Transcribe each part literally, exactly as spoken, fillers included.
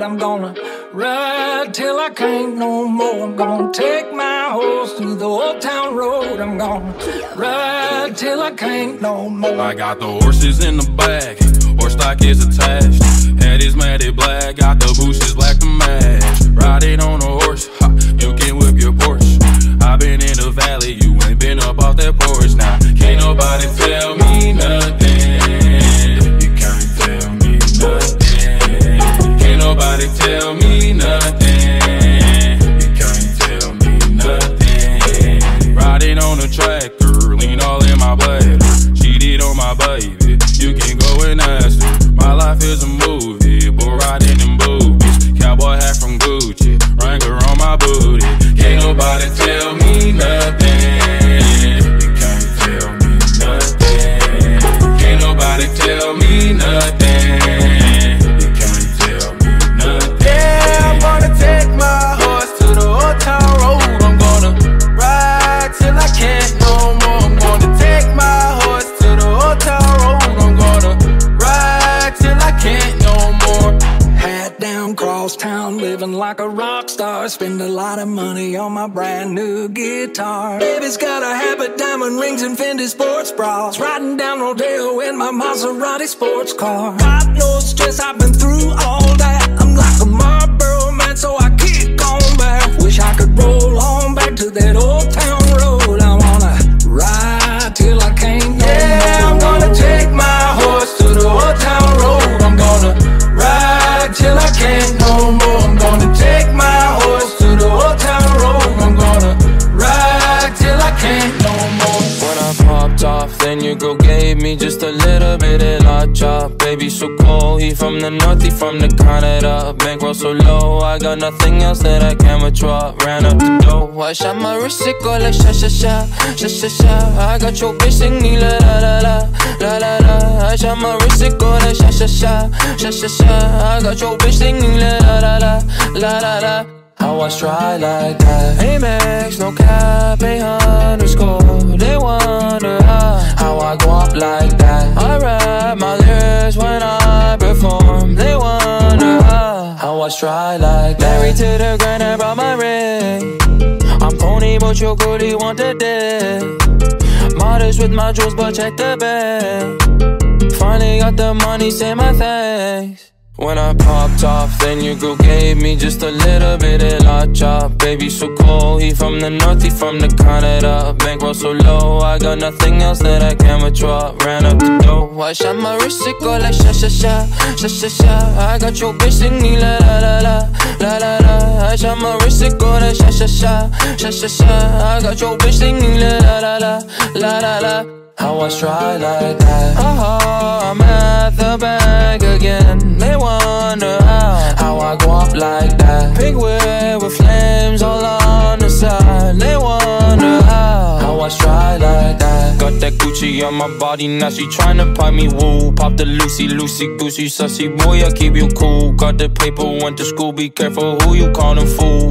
I'm gonna ride till I can't no more. I'm gonna take my horse through the old town road. I'm gonna ride till I can't no more. I got the horses in the back, horse stock is attached. Head is matted black, got the bushes black to match. Riding on a horse, ha, you can whip your Porsche. I been in the valley, you ain't been up off that porch. Now, can't nobody tell me nothing. You can't tell me nothing. Can't nobody tell me nothing. You can't tell me nothing. Riding on a tractor, lean all in my bladder. Cheated on my baby, you can go and ask her. My life is a movie, but riding in boobies. Cowboy hat from Gucci, Wrangler on my booty. Can't nobody tell me nothing. You can't tell me nothing. Can't nobody tell me nothing. You can't tell me nothing. Yeah, I'm gonna take my horse to the old town road. I'm gonna ride till I can't no more. I'm gonna take my horse to the old town road. I'm gonna ride till I can't no more. Hat down, cross town, living like a rock star. Spend a lot of money on my brand new guitar. Baby's got a habit, diamond rings and Fendi sports bras. Riding down Rodeo in my Maserati sports car. Got no stress, I've been through all that. I'm like a Marlboro man, so I keep going back. Wish I could roll on back to that old town road. I wanna ride till I can't no Yeah, more. I'm gonna take my horse to the old town road. I'm gonna ride till I can't no more. I'm gonna take my horse to the old town road. I'm gonna ride till I can't no more. When I popped off, then your girl gave me just a little bit of la chop. Baby so cold, he from the north, he from the Canada. Bankroll so low, I got nothing else that I can withdraw. Ran up the dough, I shot my wrist, it go like sha sha sha, sha sha sha. I got your bitch singing la la la la, la la la. I shot my wrist, it go like sha sha sha, sha sha sha. I got your bitch singing la la la la, la la la. How I stride like that? Amex, no cap, a underscore. They wonder how, how I go up like that. I rap my lyrics when I perform. They wonder how, how I stride like that. Married to the grind, I brought my ring. I'm pony, but your girlie want the dick. Modest with my jewels, but check the bag. Finally got the money, say my thanks. When I popped off, then your girl gave me just a little bit of la chop. Baby so cold, he from the north, he from the Canada. Bankroll so low, I got nothing else that I can withdraw. Ran up the dough, I shot my wrist, it go like sha sha sha, sha sha sha. I got your bitch singing la la la la, la la la. I shot my wrist, it go like sha sha sha, sha sha sha. I got your bitch singing la la la la, la la la. How I stride like that. Oh, I'm at the bank again. They wonder how, how I go up like that. Pink whip with flames all on the side. They wonder how, how I stride like that. Got that Gucci on my body, now she tryna pop me woo. Pop the Lucy, Lucy, Goosey, sussy boy, I keep you cool. Got the paper, went to school, be careful who you callin' fool.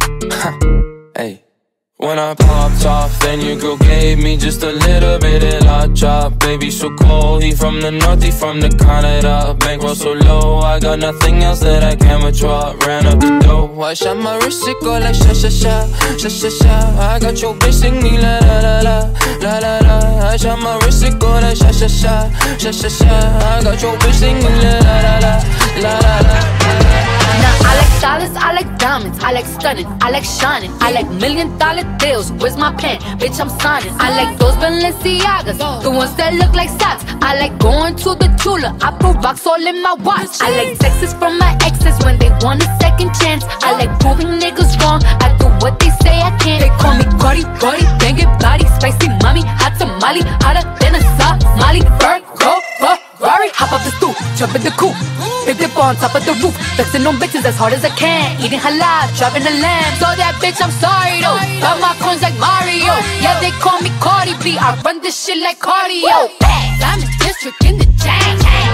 Ayy, ayy. When I popped off, then your girl gave me just a little bit of la chop. Baby so cold, he from the north, he from the Canada. Bankroll so low, I got nothing else that I can withdraw. Ran up the dough, I shot my wrist, it go like sha sha sha, sha sha sha. I got your bitch singing la la la la, la la la. I shot my wrist, it go like sha sha sha, sha sha sha. I got your bitch singing la la la la, la la la. Now I like dollars, I like diamonds, I like stunning, I like shining, I like million dollar deals. Where's my pen? Bitch, I'm signing. I like those Balenciagas, the ones that look like socks. I like going to the Tula, I put rocks all in my watch. I like texts from my exes when they want a second chance. I like proving niggas wrong, I do what they say I can't. They call me Cardi, Cardi, banging body, spicy mommy, hot tamale, hotter than a Somali. Virgo, Ferrari, hop up the stoop, jump in the coupe. Big dip on top of the roof, flexing on bitches as hard as I can. Eating halal, driving a lamb. So that bitch, I'm sorry though. Got my coins like Mario. Yeah, they call me Cardi B. I run this shit like cardio. I'm in district in the chain.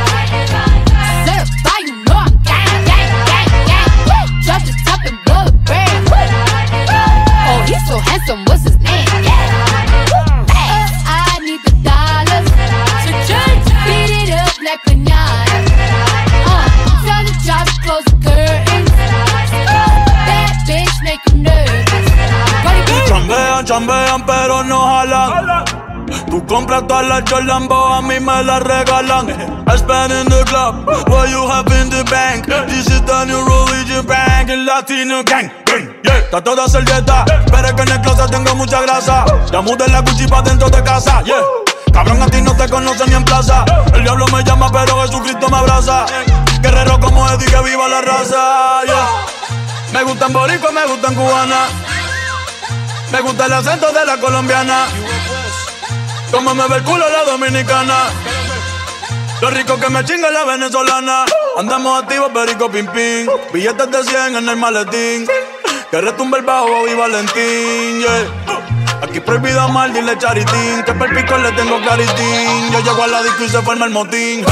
Certified, you know I'm gang, gang, gang, gang. Drop the top and blow the brand. Oh, he's so handsome, what's his name? I need the dollars to beat it up like pinata. Uh, tell the job to close the curtain. chambean pero no jalan. Tú compras todas las Jordan, a mí me las regalan. I spend in the club, what you have in the bank. This is the new religion bank, el latino gang. Yeah, está toda servieta, pero es que en el closet tengo mucha grasa. Ya mudé la Gucci pa' dentro de casa, yeah. Cabrón, a ti no te conocen ni en plaza. El diablo me llama, pero Jesucristo me abraza. Guerrero como Eddie, que viva la raza, yeah. Me gustan boricua, me gustan cubana. Me gusta el acento de la colombiana. Como me ve el culo la dominicana. Lo rico que me chinga la venezolana. Andamos activos, perico pim pim. Billetes de cien en el maletín. Que retumbe el bajo y Valentín, yeah. Aquí prohibido amar, dile charitín. Que per pico le tengo claritín. Yo llego a la disco y se forma el motín.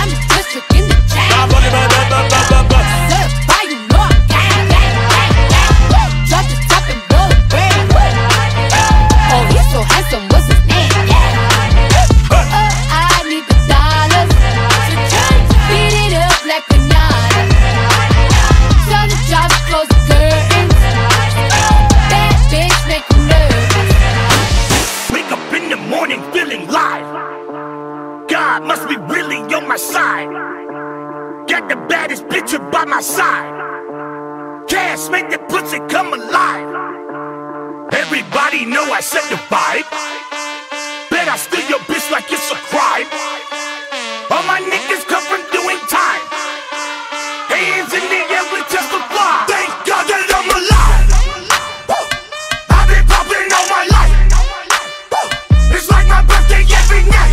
Must be really on my side. Got the baddest bitch by my side. Cash make the pussy come alive. Everybody know I set the vibe. Bet I steal your bitch like it's a crime. All my niggas come from doing time. Hands in the air, we testify. Thank God that I'm alive. I've been popping all my life. It's like my birthday every night.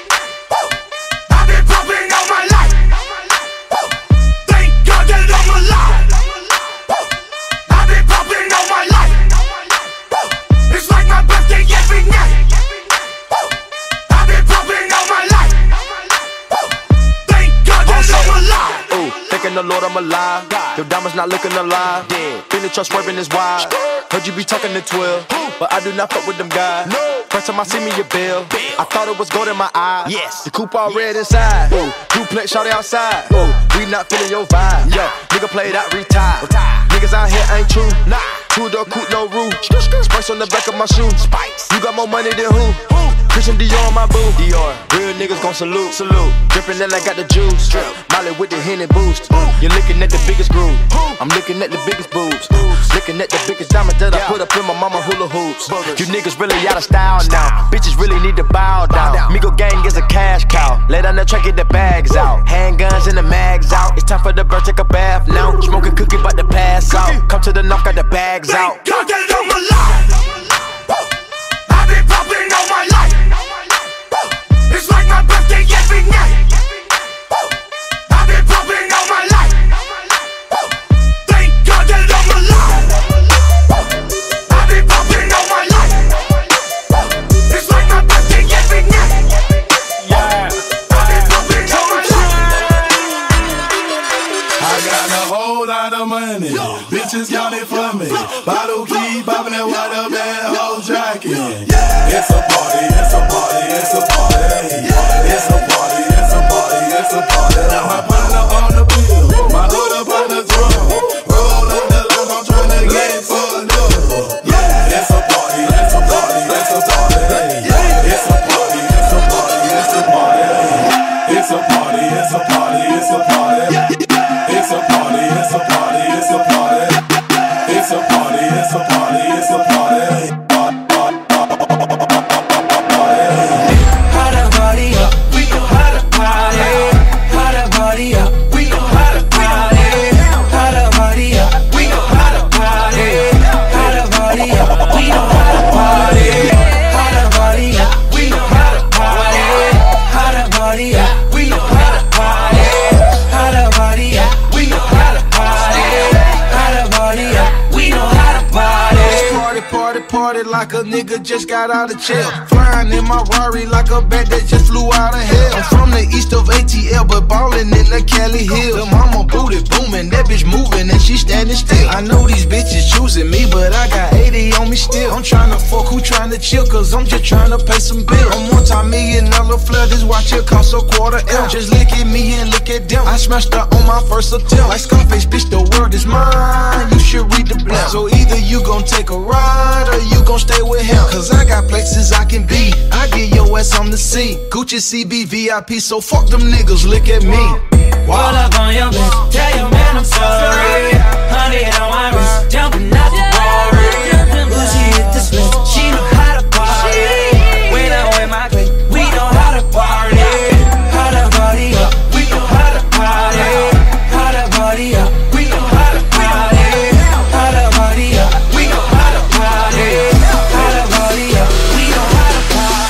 The Lord, I'm alive. Your diamonds not looking alive. Been the trust swerving is wide. Heard you be talking to twelve, but I do not fuck with them guys. First time I see me your bill, I thought it was gold in my eyes. Yes, the coupe all red inside. Ooh, duplex shawty outside. Ooh, we not feeling your vibe. Yo, nigga played out, retired. Niggas out here ain't true. Nah, two door coupe, no roof. Spice on the back of my shoe. Spice, you got more money than who? Christian Dior on my boo. Dior, real niggas gon' salute. Salute, drippin' and I got the juice. Drip, Molly with the Henny boost. You're looking at the biggest groove. I'm looking at the biggest boobs. Looking at the biggest diamond that I put up in my mama hula hoops. You niggas really out of style now. Bitches really need to bow down. Migo gang is a cash cow. Lay down the track, get the bags out. Handguns and the mags out. It's time for the bird, take a bath now. Smoking cookie, bout to pass out. Come to the knock, got the bags out. God that I'm alive. I've been popping all my life. It's like my birthday every night. I've been popping all my life. Thank God that I'm alive. I've been popping all my life. It's like my birthday every night. Yeah, I've been popping all my life. I got a whole lot of money. Bitches got it for me. Bottle keep popping that water bed, whole jacket. It's a party, it's a party, it's a party. It's a party, it's a party, it's a party. My partner on the bill, my hood up on the drum. Roll up the line, I'm tryna get fucked up. Yeah, it's a party, it's a party, it's a party. It's a party, it's a party, it's a party. It's a party, it's a party, it's a party. It's a party, it's a party, it's a party. It's a party, it's a party, it's a party. Like a nigga just got out of jail. Flying in my Rari like a bat that just flew out of hell. I'm from the east of A T L, but ballin' in the Cali Hills. The mama booty booming, that bitch moving and she standing still. I know these bitches choosing me, but I got eighty on me still. I'm tryna fuck, who tryna chill, cause I'm just tryna pay some bills. I'm multi-million dollar flood, this watch it cost a quarter M. Just look at me and look at them. I smashed her on my first attempt. Like Scarface, bitch, the world is mine. You should read the plan. So either you gon' take a ride or you gon' stay with him. Cause I got places I can be. I get your ass on the sea. Gucci C B V I P, so fuck them niggas, look at me. Roll up on your bitch, tell your man I'm sorry. Honey on my wrist, jumping out the Rory. Bougie hit the switch, she know how to party. When I'm with my clique, we know how to party. How to party up, we know how to party. How to party up, we know how to party. How to party up, we know how to party. How to party up, we know how to party.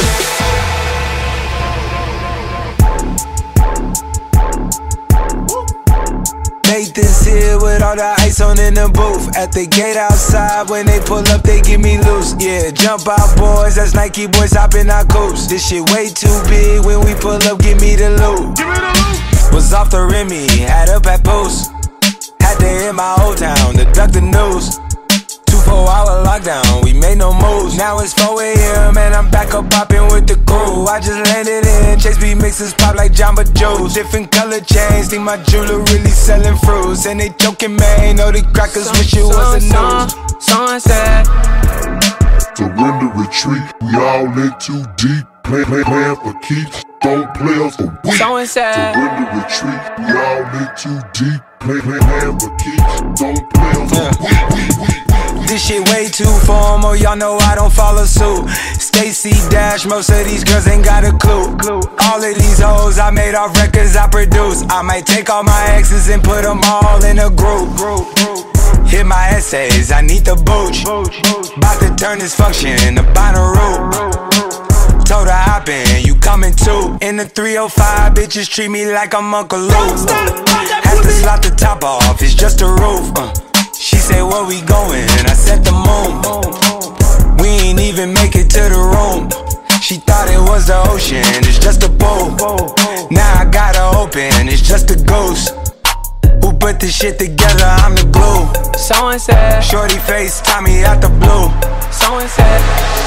Nathan's here with all the ice on in the booth. At the gate outside, when they pull up, they give me loose. Yeah, jump out, boys, that's Nike boys hopping our coops. This shit way too big, when we pull up, give me the loot. Was off the Remy, had up at Boost. Had to hit my old town to duck the news. Two four hour lockdown, we made no moves. Now it's four A M and I'm back up popping with the crew. I just landed in, Chase B mixes pop like Jamba Juice. Different color chains, think my jeweler really selling fruits. And they joking, man, know the crackers wish it was a news. Someone said, surrender, retreat, we all in too deep. Play, play, plan for keeps, don't play us for weak. Someone said, surrender, retreat, we all in too deep. Play, play, plan for keeps, don't play us for weak, weak, weak. This shit way too formal, y'all know I don't follow suit. Stacy Dash, most of these girls ain't got a clue. All of these hoes I made off records I produce. I might take all my exes and put them all in a group. Hit my essays, I need the booch. About to turn this function into Bonnaroo. Told her hop in, you coming too. In the three oh five, bitches treat me like I'm Uncle Luke. Have to slot the top off, it's just a roof. uh. She said, where we going? I said the moon. We ain't even make it to the room. She thought it was the ocean, it's just a pool. Now I gotta open, it's just a ghost. Who put this shit together? I'm the glue. someone said, Shorty face, Tommy out the blue. someone said,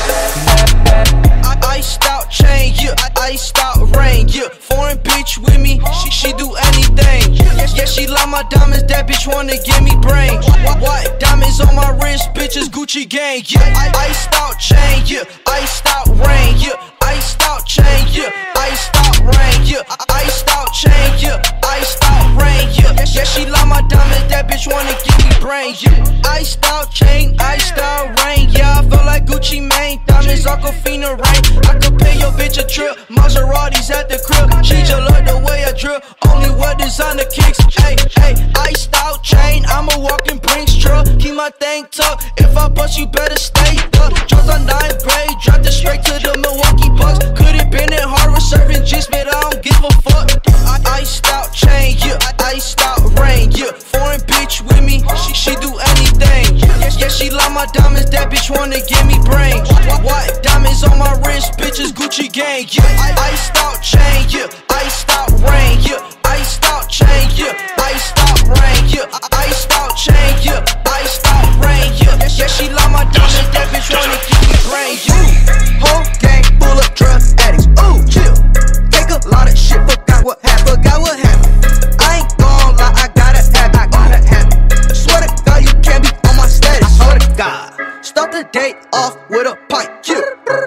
I iced out chain, yeah, I iced out rain, yeah. Foreign bitch with me, she, she do anything. Yeah, she love my diamonds, that bitch wanna give me brain. What, what? Diamonds on my wrist, bitches Gucci gang, yeah. I iced out chain, yeah, iced out rain, yeah. Iced out chain, yeah, iced out rain, yeah. Iced out chain, yeah, iced out rain, yeah. Yeah, she love my diamonds, that bitch wanna give me brain, yeah. Iced out chain, iced out rain, yeah. I feel like Gucci Mane, diamonds Aquafina rain. I could pay your bitch a trip, Maseratis at the crib. She just love the way I drip, only what designer kicks. Hey, hey, iced out chain, I'm a walking Brinks truck. Keep my thing tucked, if I bust you better stay up. Drugs on ninth grade, dropped it straight to the Milwaukee Bucks. Could've been in Harvard surfing G's, but I don't give a fuck. I iced out chain, yeah, iced out rain, yeah. Foreign bitch with me, she, she do anything. Yeah, yeah, she love my diamonds, that bitch wanna give me brain. What, what? Diamonds on my wrist, bitches Gucci gang, yeah. I iced out chain, yeah, iced out rain, yeah. Iced out chain, yeah, iced out rain, yeah. Iced out chain, yeah, iced out rain, yeah. Yeah, she love my diamonds, that bitch wanna give me brain, yeah. Whole gang full of drug addicts, ooh, chill. Take a lot of shit, forgot what happened, forgot what happened. I ain't gon' lie, I gotta have it, I gotta have it. Swear to God, you can't be on my status, I swear to God. Start the day off with a pipe, yeah.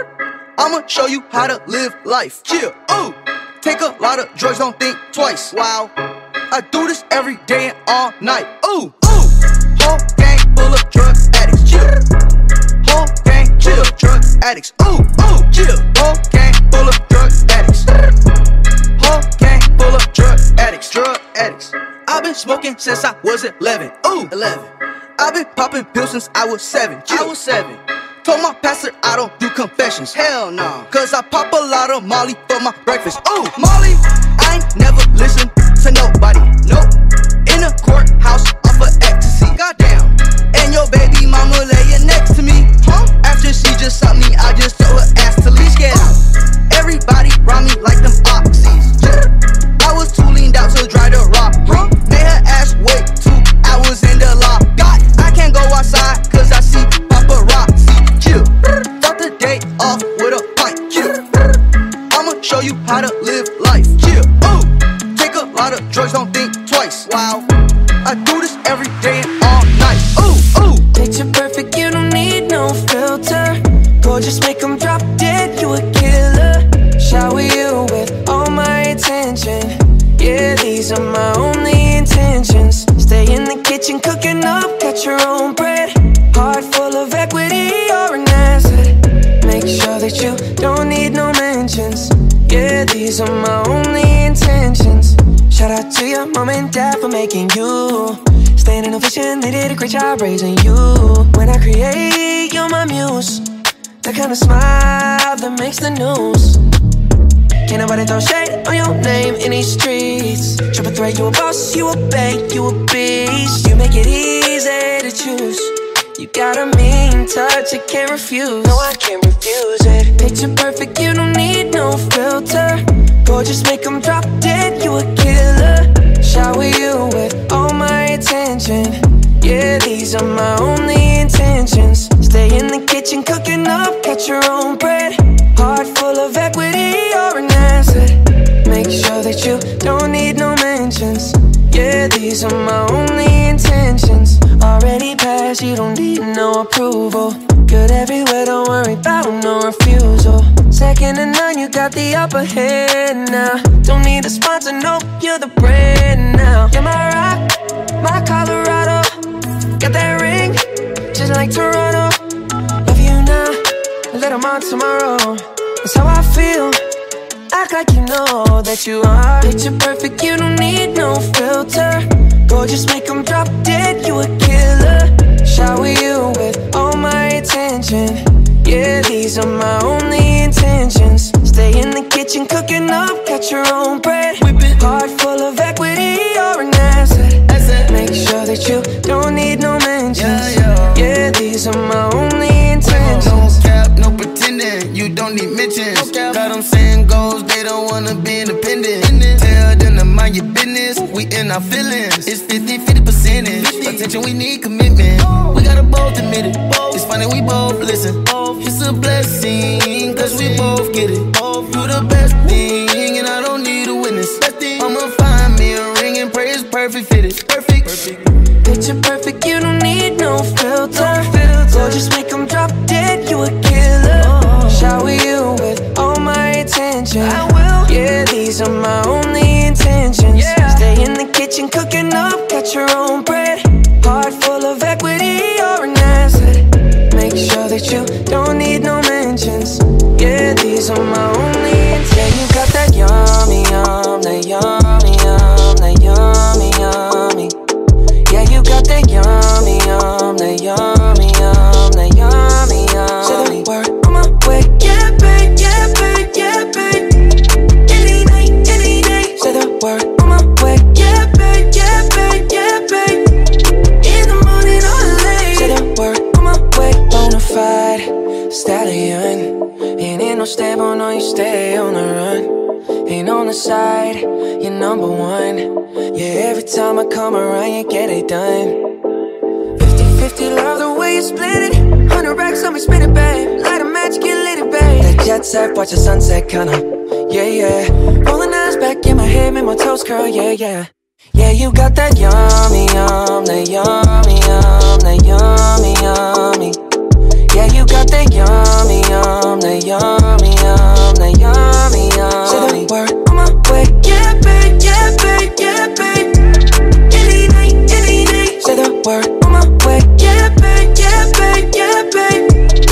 I'ma show you how to live life, yeah, ooh. Take a lot of drugs, don't think twice, wow. I do this every day and all night, ooh, ooh. Whole gang full of drug addicts, chill. Whole gang chill, drug addicts, ooh, ooh, chill. Whole gang full of drug addicts. Whole gang full of drug addicts, drug addicts. I've been smoking since I was eleven, ooh, eleven. I've been popping pills since I was seven, chill. I was seven. Told my pastor I don't do confessions, hell no. Cause I pop a lot of Molly for my breakfast, ooh, Molly. I ain't never listened to nobody, nope. In a courthouse off of ecstasy, goddamn. And your baby mama laying next to me, huh? After she just shot me, I just told her ass to leave, get out. Everybody round me like them oxys, yeah. I was too leaned out to dry the rock, huh? Made her ass wait two hours in the lock. God, I can't go outside cause I see paparazzi. I do this every day and all night. Ooh, ooh. Picture perfect, you don't need no filter. Gorgeous, make them drop dead, you a killer. Shower you with all my attention. Yeah, these are my only intentions. Stay in the kitchen cooking up, got your own bread. Heart full of equity, you're an asset. Make sure that you don't need no mentions. Yeah, these are my only intentions. Shout out to your mom and dad for making you. Staying in vision, they did a great job raising you. When I create, you're my muse. That kind of smile that makes the news. Can't nobody throw shade on your name in these streets. Triple threat, you a boss, you a bank, you a beast. You make it easy to choose. You got a mean touch, I can't refuse. No, I can't refuse it. Picture perfect, you don't need no filter. Gorgeous, make them drop dead, you a killer. Shower you with all my attention. Yeah, these are my only intentions. Stay in the kitchen cooking up, got your own bread. Heart full of equity, you're an asset. Make sure that you don't need no mentions. Yeah, these are my only intentions. Already passed, you don't need no approval. Good everywhere, don't worry about no refusal. Second to none, you got the upper hand now. Don't need a sponsor, no, you're the brand now. You're my rock, my Colorado. Got that ring, just like Toronto. Love you now, let them on tomorrow. That's how I feel, act like you know that you are. Picture perfect, you don't need no filter. Gorgeous, make them drop dead, you a killer. Shower you with all my attention. Yeah, these are my only intentions. Stay in the kitchen cooking up, got your own bread. Heart full of equity, you're an asset. Make sure that you don't need no mentions. Yeah, these are my only intentions. No cap, no pretending, you don't need mentions. Got them saying goals, they don't wanna be independent. Tell them to mind your business, we in our feelings. It's fifty, fifty percentage. Attention, we need commitment. We gotta both admit it. It's funny, we both listen. It's a blessing, cause we both get it. You the best thing, and I don't need a witness. I'ma find me a ring and pray it's perfect fitted. Perfect. Picture perfect, you don't need no filter. Gorgeous, make them drop dead, you a killer. Shower you with all my attention. I will. Yeah, these are my only intentions. Yeah. Stay in the kitchen cooking up, got your own bread. Heart full of equity, you're an asset. Make sure that you don't need no mentions. Yeah, these are my only intentions. Yeah, you got that yummy, yum, that yummy, yum, that yummy, yummy. Yeah, you got that yummy, yum, that yummy, yum, that yummy, yummy. Say the word on my way. Yeah, babe, yeah, babe, yeah, babe. Any night, any day. Say the word on my way. Yeah, babe, yeah, babe, yeah, babe. In the morning or late. Say the word on my way. Bonafide stallion. Ain't in no stable, no, you stay on the run. Ain't on the side, you're number one. Yeah, every time I come around, you get it done. Fifty fifty, love the way you split it. Hundred racks on me, spin it, babe. Light a match, get lit, it, babe. That jet set, watch the sunset, kinda. Yeah, yeah. Rolling eyes back in my head, make my toes curl, yeah, yeah. Yeah, you got that yummy, yum, that yummy, yum, that yummy, yummy. Yeah, you got that yummy, yum, that yummy, yum, that yummy, yummy. Say the word on my way. Yeah, babe, yeah, babe, yeah, babe. Any night, any day. Say the word on my way. Yeah, babe, yeah, babe, yeah, babe.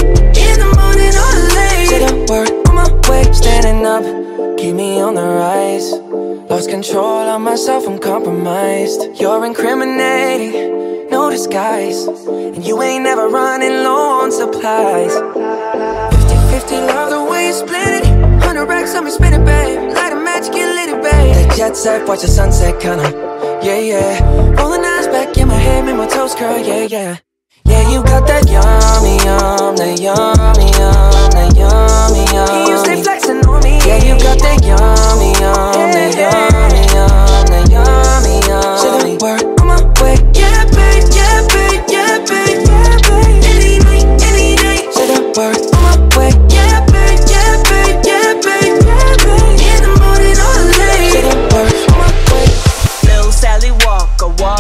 In the morning or late. Say the word on my way. Standing up, keep me on the rise. Lost control of myself, I'm compromised. You're incriminating, no disguise. And you ain't never running low on supplies. Fifty fifty, love the way you split it. Hundred racks on me, spin it, babe. Light a match, get lit, it, babe. That jet set, watch the sunset, kinda. Yeah, yeah. Rolling eyes back in my head, make my toes curl, yeah, yeah. Yeah, you got that yummy, yum, that yummy, yum, that yummy, yummy. You stay flexing on me. Yeah, you got that yummy, yum, that yummy, yum, that yummy, yummy. Say the word on my way. Yeah, babe, yeah, babe, yeah, babe, yeah, babe. Any night, any day. Say the word on my way. Yeah, babe, yeah, babe, yeah, babe, yeah, babe. In the morning or late. Say the word on my way. Little Sally Walker walking down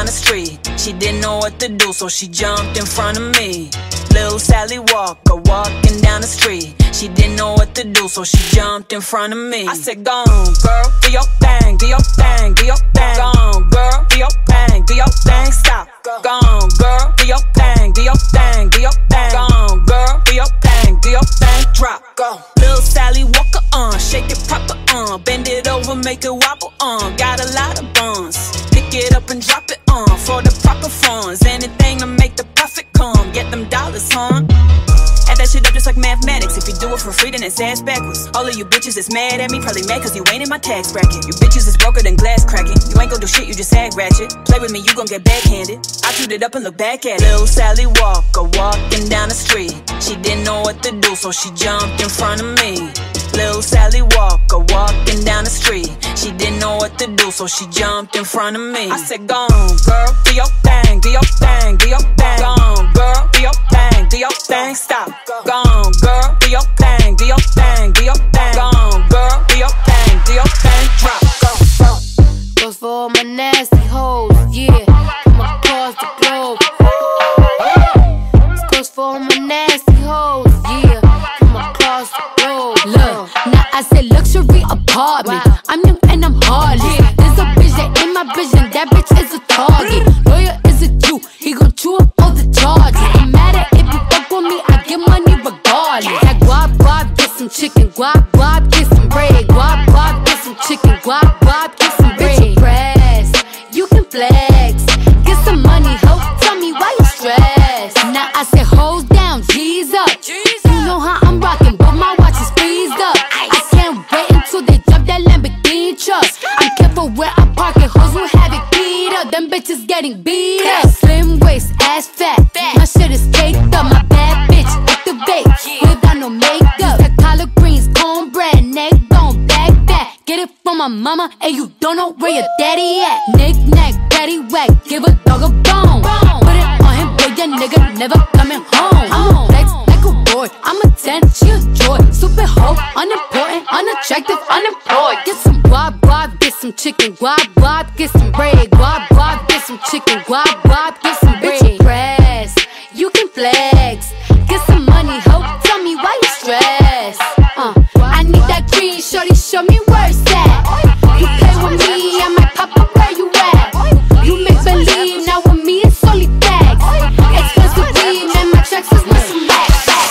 down the street. She didn't know what to do, so she jumped in front of me. Little Sally Walker walking down the street. She didn't know what to do, so she jumped in front of me. I said, go on, girl, do your thing, do your thing, do your thing. Go on, girl, do your thing, do your thing, stop. Go on, girl, do your thing, do your thing, do your thing. Go on, girl, do your thing, do your thing, drop. Go. Little Sally Walker on, uh, shake it proper on, uh, bend it over, make it wobble on. Uh, got a lot of buns, pick it up and drop it on uh, for the proper funds. Anything to make the profit come, get them dollars, huh? Add that shit up just like mathematics. If you do it for free, then it's ass backwards. All of you bitches is mad at me, probably mad cause you ain't in my tax bracket. You bitches is broker than glass cracking. You ain't gon' do shit, you just act ratchet. Play with me, you gon' get backhanded. I chewed it up and look back at it. Little Sally Walker walking down the street. She didn't know what to do, so she jumped in front of me. Little Sally Walker walking down the street. She didn't know what to do, so she jumped in front of me. I said, go on, girl, do your thing, do your thing, do your thing. Go on, girl, do your thing, do your thing, stop. Go on, girl, do your thing, do your thing, do your thing. Go on, girl, do your thing, do your thing, drop. Go, go. Goes for all my nasty hoes, yeah, from across the globe. This goes for all my nasty hoes, yeah, from across the globe. Look, now I said luxury apartment. Wow. I'm young and I'm heartless. Yeah. There's a bitch that ain't my vision. That bitch is a target. Lawyer is a Jew. He gon' chew up all the charges. No matter if you fuck with me, I get money regardless. That guap guap, get some chicken. Guap guap, get some bread. Guap guap, get some chicken. Guap guap, get some bread. Bitch, press. You can flex. Get some money, ho. Tell me why you stressed. Now I said hoes down, G's up. You know how I'm rocking, but my watch is freezed up. I can't wait until they jump that Lamborghini truck. I'm careful where I park it, hoes will have it beat up. Them bitches getting beat up. Slim waist, ass fat, my shit is caked up. My bad bitch activate without no makeup. That collard greens, cornbread, neck bone, back fat. Get it from my mama, and you don't know where your daddy at. Nick nack, daddy whack, give a dog a bone. Put it on him, boy, your nigga never coming home. I'm flex like a boy, I'm a ten, she a joy. Super hoe, unimportant, unattractive, unemployed. Get some guap guap, get some chicken. Guap guap, get some bread. Guap guap, get some chicken. Guap guap, get some bread. Bitch, press, you can flex. Get some money, ho. Tell me why you stressed. Uh, I need that green, shorty, show me where it's at. You play with me, I might pop up where you at. You make believe, now with me it's only facts. Expensive weed, man, my tracks is missing back.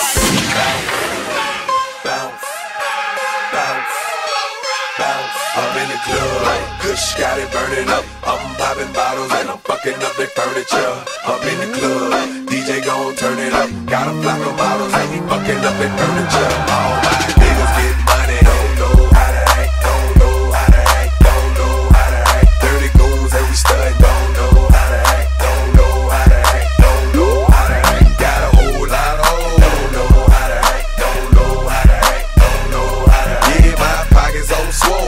I'm in the club, Kush got it burning up. I'm popping bottles and I'm fucking up their furniture. I'm in the club, D J gon' turn it up. Got a flock of bottles and he fucking up their furniture. All my niggas get money, don't know how to act, don't know how to act, don't know how to act. Dirty goons and we stud, don't know how to act, don't know how to act, don't know how to act. Got a whole lot of hoes, don't know how to act, don't know how to act, don't know how to act. Yeah, my pockets on swole.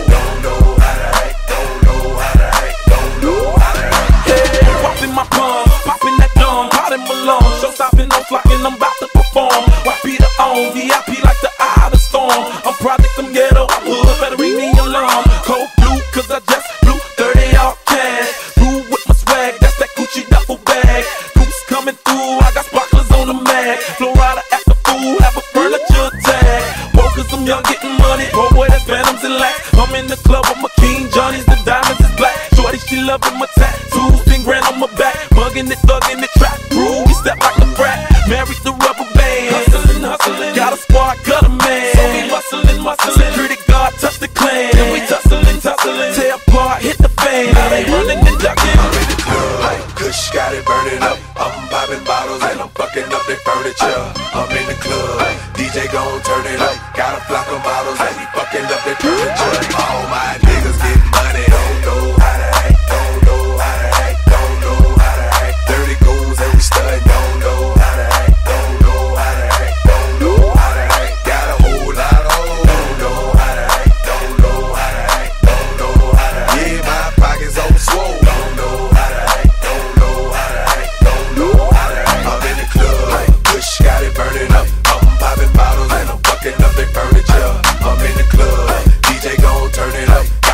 My palm, popping that dumb, potting Malone, show stopping, no flocking, I'm about to perform. White Peter on, V I P like the eye of the storm. I'm project, I'm ghetto, I'm hood, better ring the alarm. Cold blue, cause I just blew thirty off cash. Blue with my swag, that's that Gucci duffel bag. Goose coming through, I got sparklers on the mag. Florida at the fool, have a furniture tag. Woke cause I'm young, getting money, poor boy, that's phantoms and lax. I'm in the club with my King Johnny's, the diamonds is black. Shorty, she loving my tattoos, ten grand on my back. Bugging it, thugging it, trap crew, we step like a frat. Married the rubber band, hustling, hustling. Got a squad, got a man. So we hustling, hustling. Security guard, touch the clan. And we tussling, tussling. Tear apart, hit the fan. Now they running and ducking. I'm in the club, Kush got it burning up. I'm popping bottles and I'm fucking up their furniture. I'm in the club, D J gon' turn it up. Got a flock of bottles and he fucking up their furniture. All my niggas get money, don't know how to act, don't know how to act, don't know how to act. Dirty goons and we stud, don't know how to act, don't know how to act, don't know how to act. Got a whole lot of hoes, don't know how to act, don't know how to act, don't know how to act. Yeah, my pockets on swole, don't know how to act, don't know how to act, don't know how to act. I'm in the club, Kush got it burning up. I'm popping bottles and I'm fucking up their furniture. I'm in the club, D J gon' turn it up.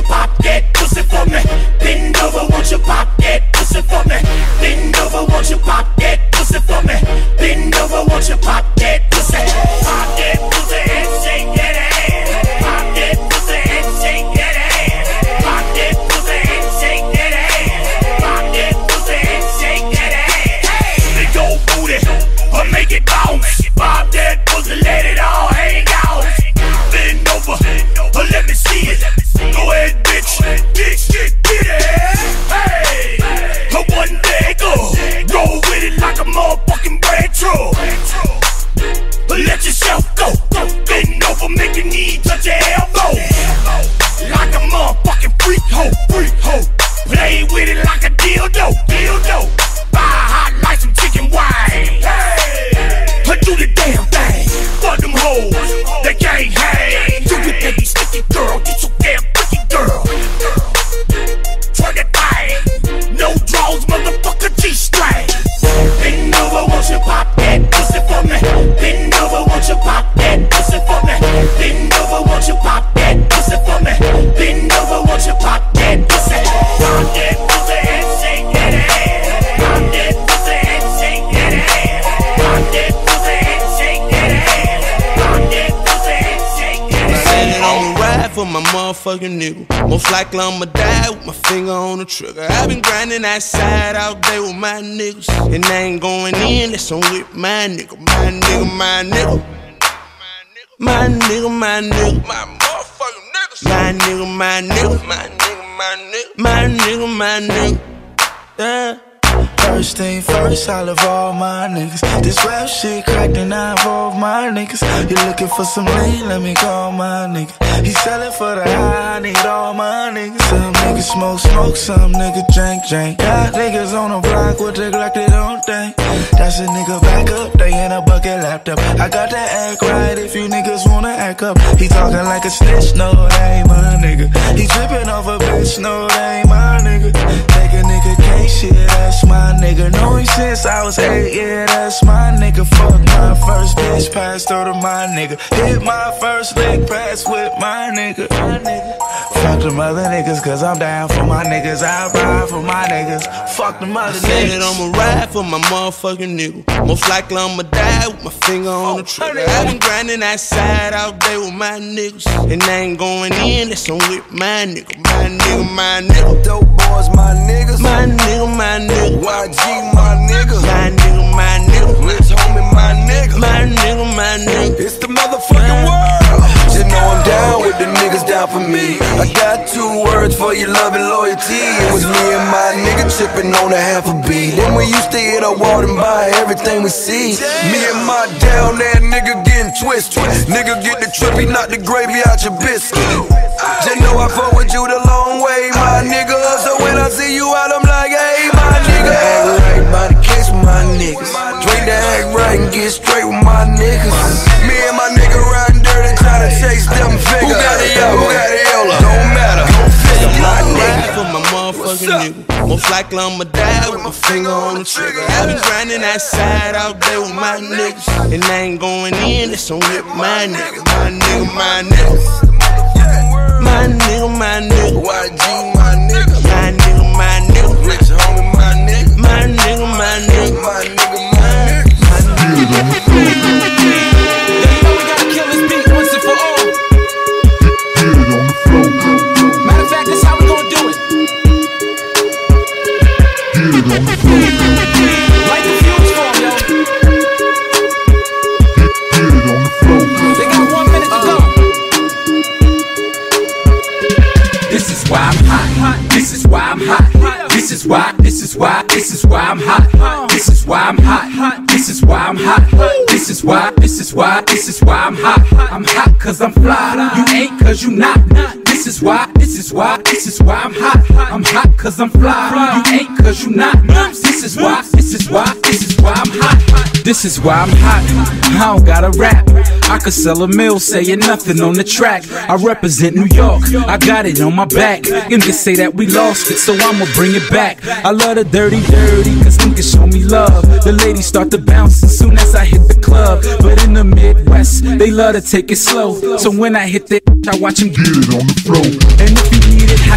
pop that pussy for me? Bend over, won't you pop that pussy for me? Bend over, won't you pop that pussy for me? Bend over, won't you pop that pussy? Pop that pussy and shake that ass. Pop that pussy and shake that ass. Pop that pussy and shake that ass. Pop that pussy and shake that ass. Big old booty, or make it bounce. Pop that pussy, let it all hang out. Bend over, or let me see it. Go ahead, bitch, bitch, get, get it. Hey, a one leg up, roll with it like a motherfucking brand truck. Let yourself go, bend over, make your knee touch your elbow. Like a motherfucking freak hoe, freak hoe. Play with it like a dildo, dildo. Buy hot like some chicken wine. Hey, do the damn thing, fuck them hoes, they can't hang. Do it, baby, sticky girl, get so damn pretty girl. Twerk that thing, no draws, motherfucker G-string. Bend over, won't you pop that pussy for me? Bend over, won't you pop that pussy for me? Bend over, won't you pop that pussy for me? Bend over, won't you pop that pussy? Pop that pussy and shake that ass. Pop that pussy and shake that ass. Pop that pussy and shake that ass. Pop that pussy and shake that ass. Saying I'ma ride for my motherfucking nigga. Most likely I'ma die with my finger on the trigger. I been grinding that side out there with my niggas, and I ain't going in, that's on with my nigga. My nigga, my nigga. My nigga, my nigga. My motherfucking niggas. My nigga, my nigga. My nigga, my nigga. My nigga, my nigga. Yeah. First thing first, I love all my niggas. This rap shit cracked and I involve my niggas. You looking for some lean, let me call my nigga. He sellin' for the high, I need all my niggas. Some niggas smoke, smoke, some niggas drink, drink. Got niggas on the block with the Glock, they don't think. That's a nigga back up, they in a bucket laptop. I got that act right if you niggas wanna act up. He talking like a snitch, no, that ain't my nigga. He trippin' off a bitch, no, that ain't my nigga. Take a nigga case, shit, that's my nigga. Know him since I was eight, yeah, that's my nigga. Fuck my first bitch, passed over to my nigga. Hit my first lick, pass with my nigga. Fuck them other niggas, cause I'm down for my niggas. I ride for my niggas. Fuck them other Said niggas. I'ma ride for my motherfucking nigga. Most likely I'ma die with my finger on the trigger. I been grinding that side out there with my niggas, and I ain't going in, that's on with my nigga. My nigga, my nigga. Dope boys, my niggas. My nigga, my nigga. Y G, my nigga. My nigga, my nigga. Rich homie, my nigga. My nigga, my nigga. It's the motherfucking world. Just know I'm down with the niggas down for me. I got two words for your love and loyalty. It was me and my nigga tripping on a half a beat. Then we used to hit a wall and buy everything we see. Me and my down there nigga getting twisted. Nigga get the trippy, knock the gravy out your biscuit. Just know I fuck with you the long way, my nigga. So when I see you out, I'm like, hey, my nigga. Act right by the case with my niggas. Drink the act right and get straight with my niggas. Me and my nigga riding dirty, trying to chase them figures. Who got it, yo? Who got it, yo? Don't matter. My Ride for my motherfucking nigga. Most likely I'ma die with my finger on the trigger. I been grinding that side out there with my niggas, and I ain't going in, that's on with my nigga. My nigga, my nigga. My nigga, my nigga. Y G, my nigga. My nigga, my nigga. Rich homie, my nigga. My nigga, my nigga. My nigga, my nigga. They know we gotta kill this beat once and for all. Matter of fact, that's how we gonna do it. Light the fuse for 'em, yo. They got one minute to go. This is why I'm hot. This is why I'm hot. This is why, this is why, this is why I'm hot. This is why I'm hot. This is why I'm hot. This is why, this is why, this is why I'm hot. I'm hot cause I'm fly. You ain't cause you not. This is why, this is why, this is why I'm hot. I'm hot cause I'm fly. You ain't cause you not. This is why, this is why, this is why I'm hot. This is why I'm hot. I don't gotta rap. I could sell a mill saying nothing on the track. I represent New York. I got it on my back. Niggas say that we lost it, so I'ma bring it back. I love the dirty, dirty, cause niggas show me love. The ladies start to bounce as soon as I hit the club. But in the Midwest, they love to take it slow. So when I hit the I watch them get it on the floor. And if you need it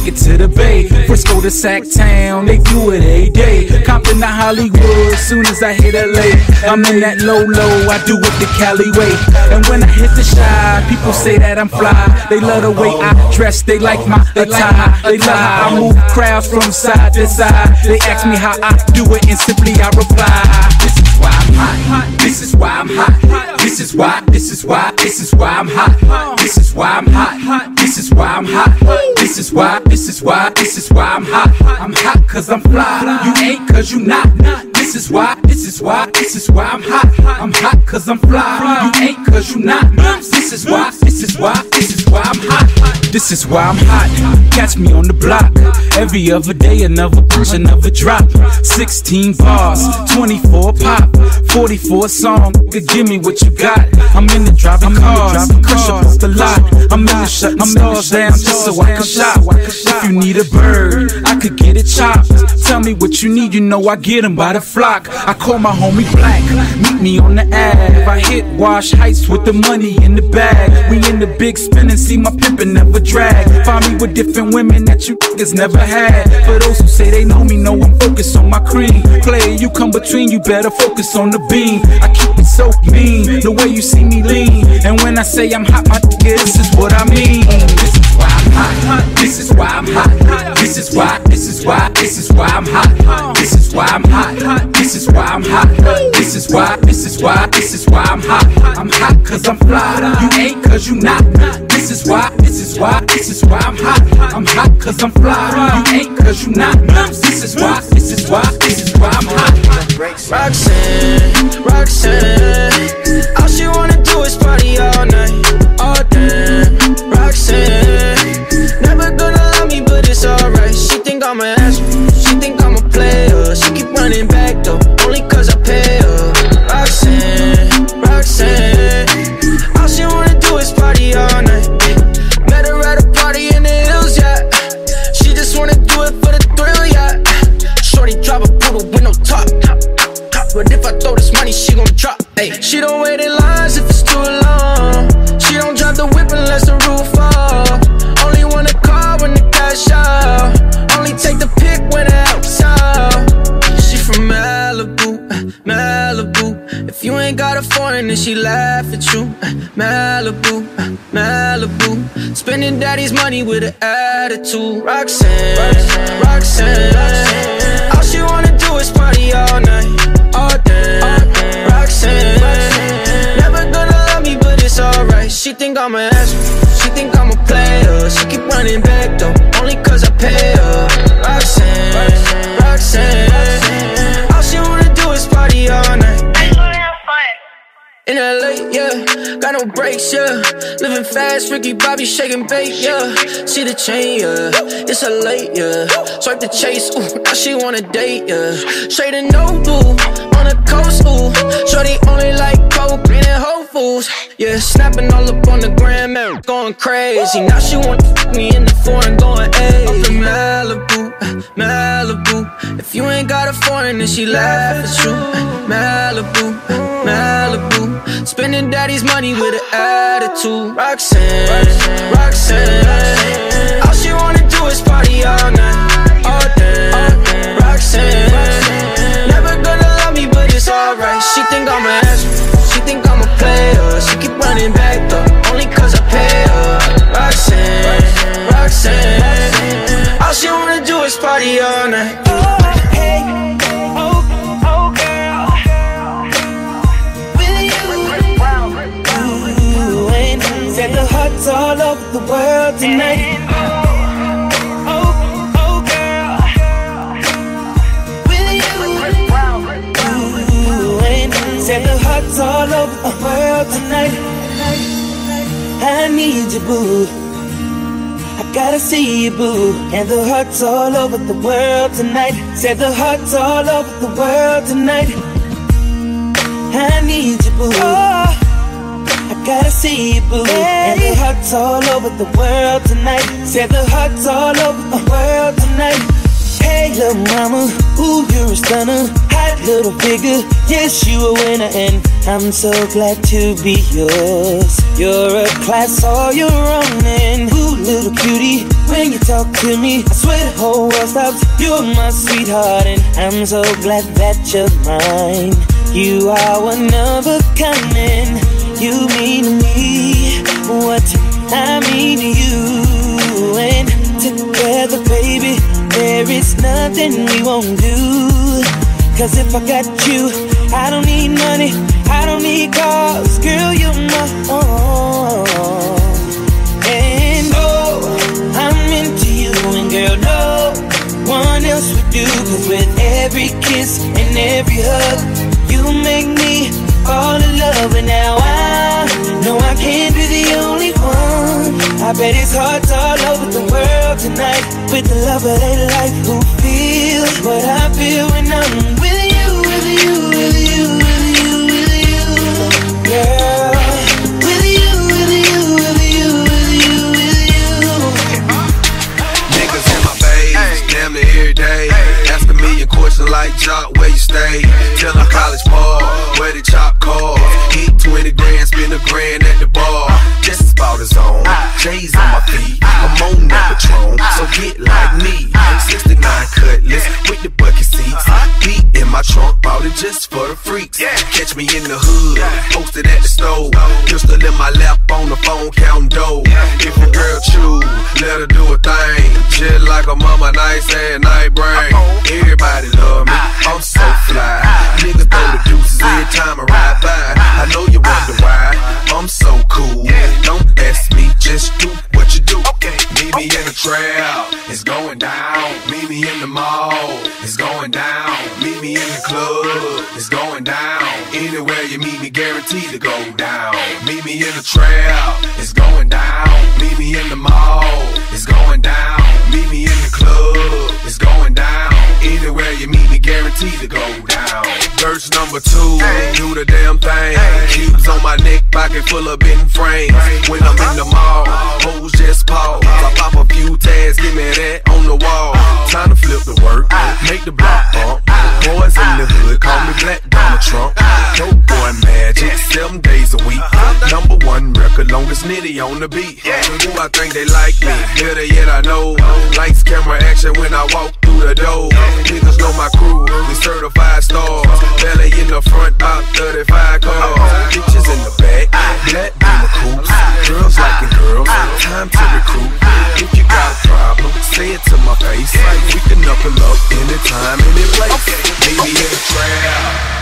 it to the Bay. Frisco to Sac Town, they do it every day. Compton to Hollywood, soon as I hit L A. I'm in that low low, I do it the Cali way. And when I hit the Shy, people say that I'm fly. They love the way I dress, they like my attire. They love how I move crowds from side to side. They ask me how I do it, and simply I reply, this is why I'm hot. This is why I'm hot. This is why, this is why, this is why I'm hot. This is why I'm hot. This is why I'm hot. This is why, this is why, this is why I'm hot. I'm hot cause I'm fly. You ain't cause you not. This is why, this is why, this is why I'm hot. I'm hot cause I'm fly. You ain't cause you not. This is why, this is why, this is why I'm hot. This is why I'm hot. Catch me on the block. Every other day, another punch, another drop. sixteen bars, twenty-four pop, forty-four song. Give me what you got. I'm in the driving cars, push up off the lot. I'm in the shutting stars down just so I can shop. If you need a bird, I could get it chopped. Tell me what you need, you know I get them by the flock. I call my homie Black, meet me on the Ave. I hit Wash Heights with the money in the bag. We in the big spin and see my pimpin' never drag. Find me with different women that you niggas never had. For those who say they know me, know I'm focused on my cream. Player, you come between, you better focus on the beam. I keep it so mean, the way you see me lean. And when I say I'm hot, my nigga, this is what I mean. This is why I'm hot. This is why I'm hot. This is why, this is why, this is why I'm hot. This is why I'm hot. This is why I'm hot. This is why, this is why, this is why I'm hot. I'm hot cause I'm fly. You ain't cause you not. This is why, this is why, this is why I'm hot. I'm hot cause I'm fly. You ain't cause you not. This is why, this is why, this is why I'm hot. Roxanne, Roxanne, all she wanna do is party all night, all day. Roxanne, never gonna love me, but it's alright. She think I'm an ass, she think I'm a player. She keep running back though, only cause I pay her. Roxanne, Roxanne, all she wanna do is party all night. Met her at a party in the hills, yeah. She just wanna do it for the thrill, yeah. Shorty drive a poodle with no top. But if I throw this money, she gon' drop. Ay. She don't wait in lines if it's too long. She don't drive the whip unless the roof fall. Only want a car when the cash out. Only take the pic when the house out. She from Malibu, Malibu. If you ain't got a foreign, then she laugh at you. Malibu, Malibu. Spending daddy's money with an attitude. Roxanne, Roxanne, Roxanne. All she wanna do is party all night. All day, Roxanne, Roxanne, never gonna love me, but it's alright. She think I'm an ass, she think I'm a player. She keep running back though, only cause I pay her. Roxanne, Roxanne, Roxanne, all she wanna do is party all night. In L A, yeah, got no brakes, yeah. Living fast, Ricky Bobby shaking bait, yeah. See the chain, yeah, it's a late, yeah. Swipe the chase, ooh, now she wanna date, yeah. Straight and no boo, on the coast, ooh. Shorty only like coke and Whole Foods, yeah. Snapping all up on the gram, man, going crazy. Now she wanna fuck me in the foreign, going, ayy. I'm from Malibu, Malibu. If you ain't got a foreign, then she laugh at you. Malibu, Malibu. Spending daddy's money with an attitude. Roxanne, Roxanne, Roxanne, all she wanna do is party all night, all day. Roxanne, Roxanne, never gonna love me, but it's alright. She think I'm an ass, she think I'm a player. She keep running back though, only cause I pay her. Roxanne, Roxanne, Roxanne, all she wanna do is party all night. Said the hearts all over the world tonight. Oh, oh, girl, will you? Ooh, said the hearts all over the world tonight. I need you, boo. I gotta see you, boo. And the hearts all over the world tonight. Said the hearts all over the world tonight. I need you, boo. Oh. I gotta see you, boo. Hey. And the hearts all over the world tonight. Said the hearts all over the world tonight. Hey, little mama, ooh, you're a stunner. Hot little figure, yes, you a winner. And I'm so glad to be yours. You're a class all your own, and ooh, little cutie, when you talk to me, I swear the whole world stops. You're my sweetheart, and I'm so glad that you're mine. You are one of a kind, and you mean to me what I mean to you. And together, baby, there is nothing we won't do. Cause if I got you, I don't need money, I don't need cars, girl, you're my own. And oh, I'm into you, and girl, no one else would do. Cause with every kiss and every hug, you make me fall in love. And now I know I can't be the only one. I bet it's hearts all over the world tonight, with the love of their life who feel what I feel when I'm with you, with you, with you, with you, with you, girl. With you, with you, with you, with you, with you. Niggas in my face, damn near every day, asking me a question like, Jock, where you stay? Tell them college ball, where the chop call. Eat twenty grand, spend a grand at the bar. Just as about his own, J's on my feet, I'm on that Patron, so get like me. Sixty-nine cutlass with the bucket seats, beat in my trunk, bought it just for the freaks. Catch me in the hood, posted at the stove, pistol in my lap on the phone, counting dough. If a girl choose, let her do a thing, just like a mama, nice and night brain. Everybody love me, I'm so fly. Niggas throw the deuces every time I ride by. I know you wonder why, I'm so cool. Don't ask me, just do what you do. Meet me in the trail, it's going down. Meet me in the mall, it's going down. Meet me in the club, it's going down. Anywhere you meet me, guaranteed to go down. Meet me in the trail, it's going down. Meet me in the mall, it's going down. Meet me in the club, it's going down. Anywhere you meet me, guaranteed to go down. Verse number two, do the damn thing. Keeps on my neck, pocket full of bitten frames. When I'm in the mall, hoes just pause. I pop a few tags, give me that on the wall. Time to flip the work, make the block bump. Boys in the hood, call me Black Donald Trump. Dope boy magic, seven days a week. Number one record, longest nitty on the beat. Who I think they like me, better yet I know. Lights, camera, action when I walk through the door. Niggas know my crew, we certified stars. Belly in the front, about thirty-five cars. Bitches in the back, black beamer coops. Girls liking girls, time to recruit. If you got a problem, say it to my face. We can knuckle up anytime, any place. Maybe in the trap.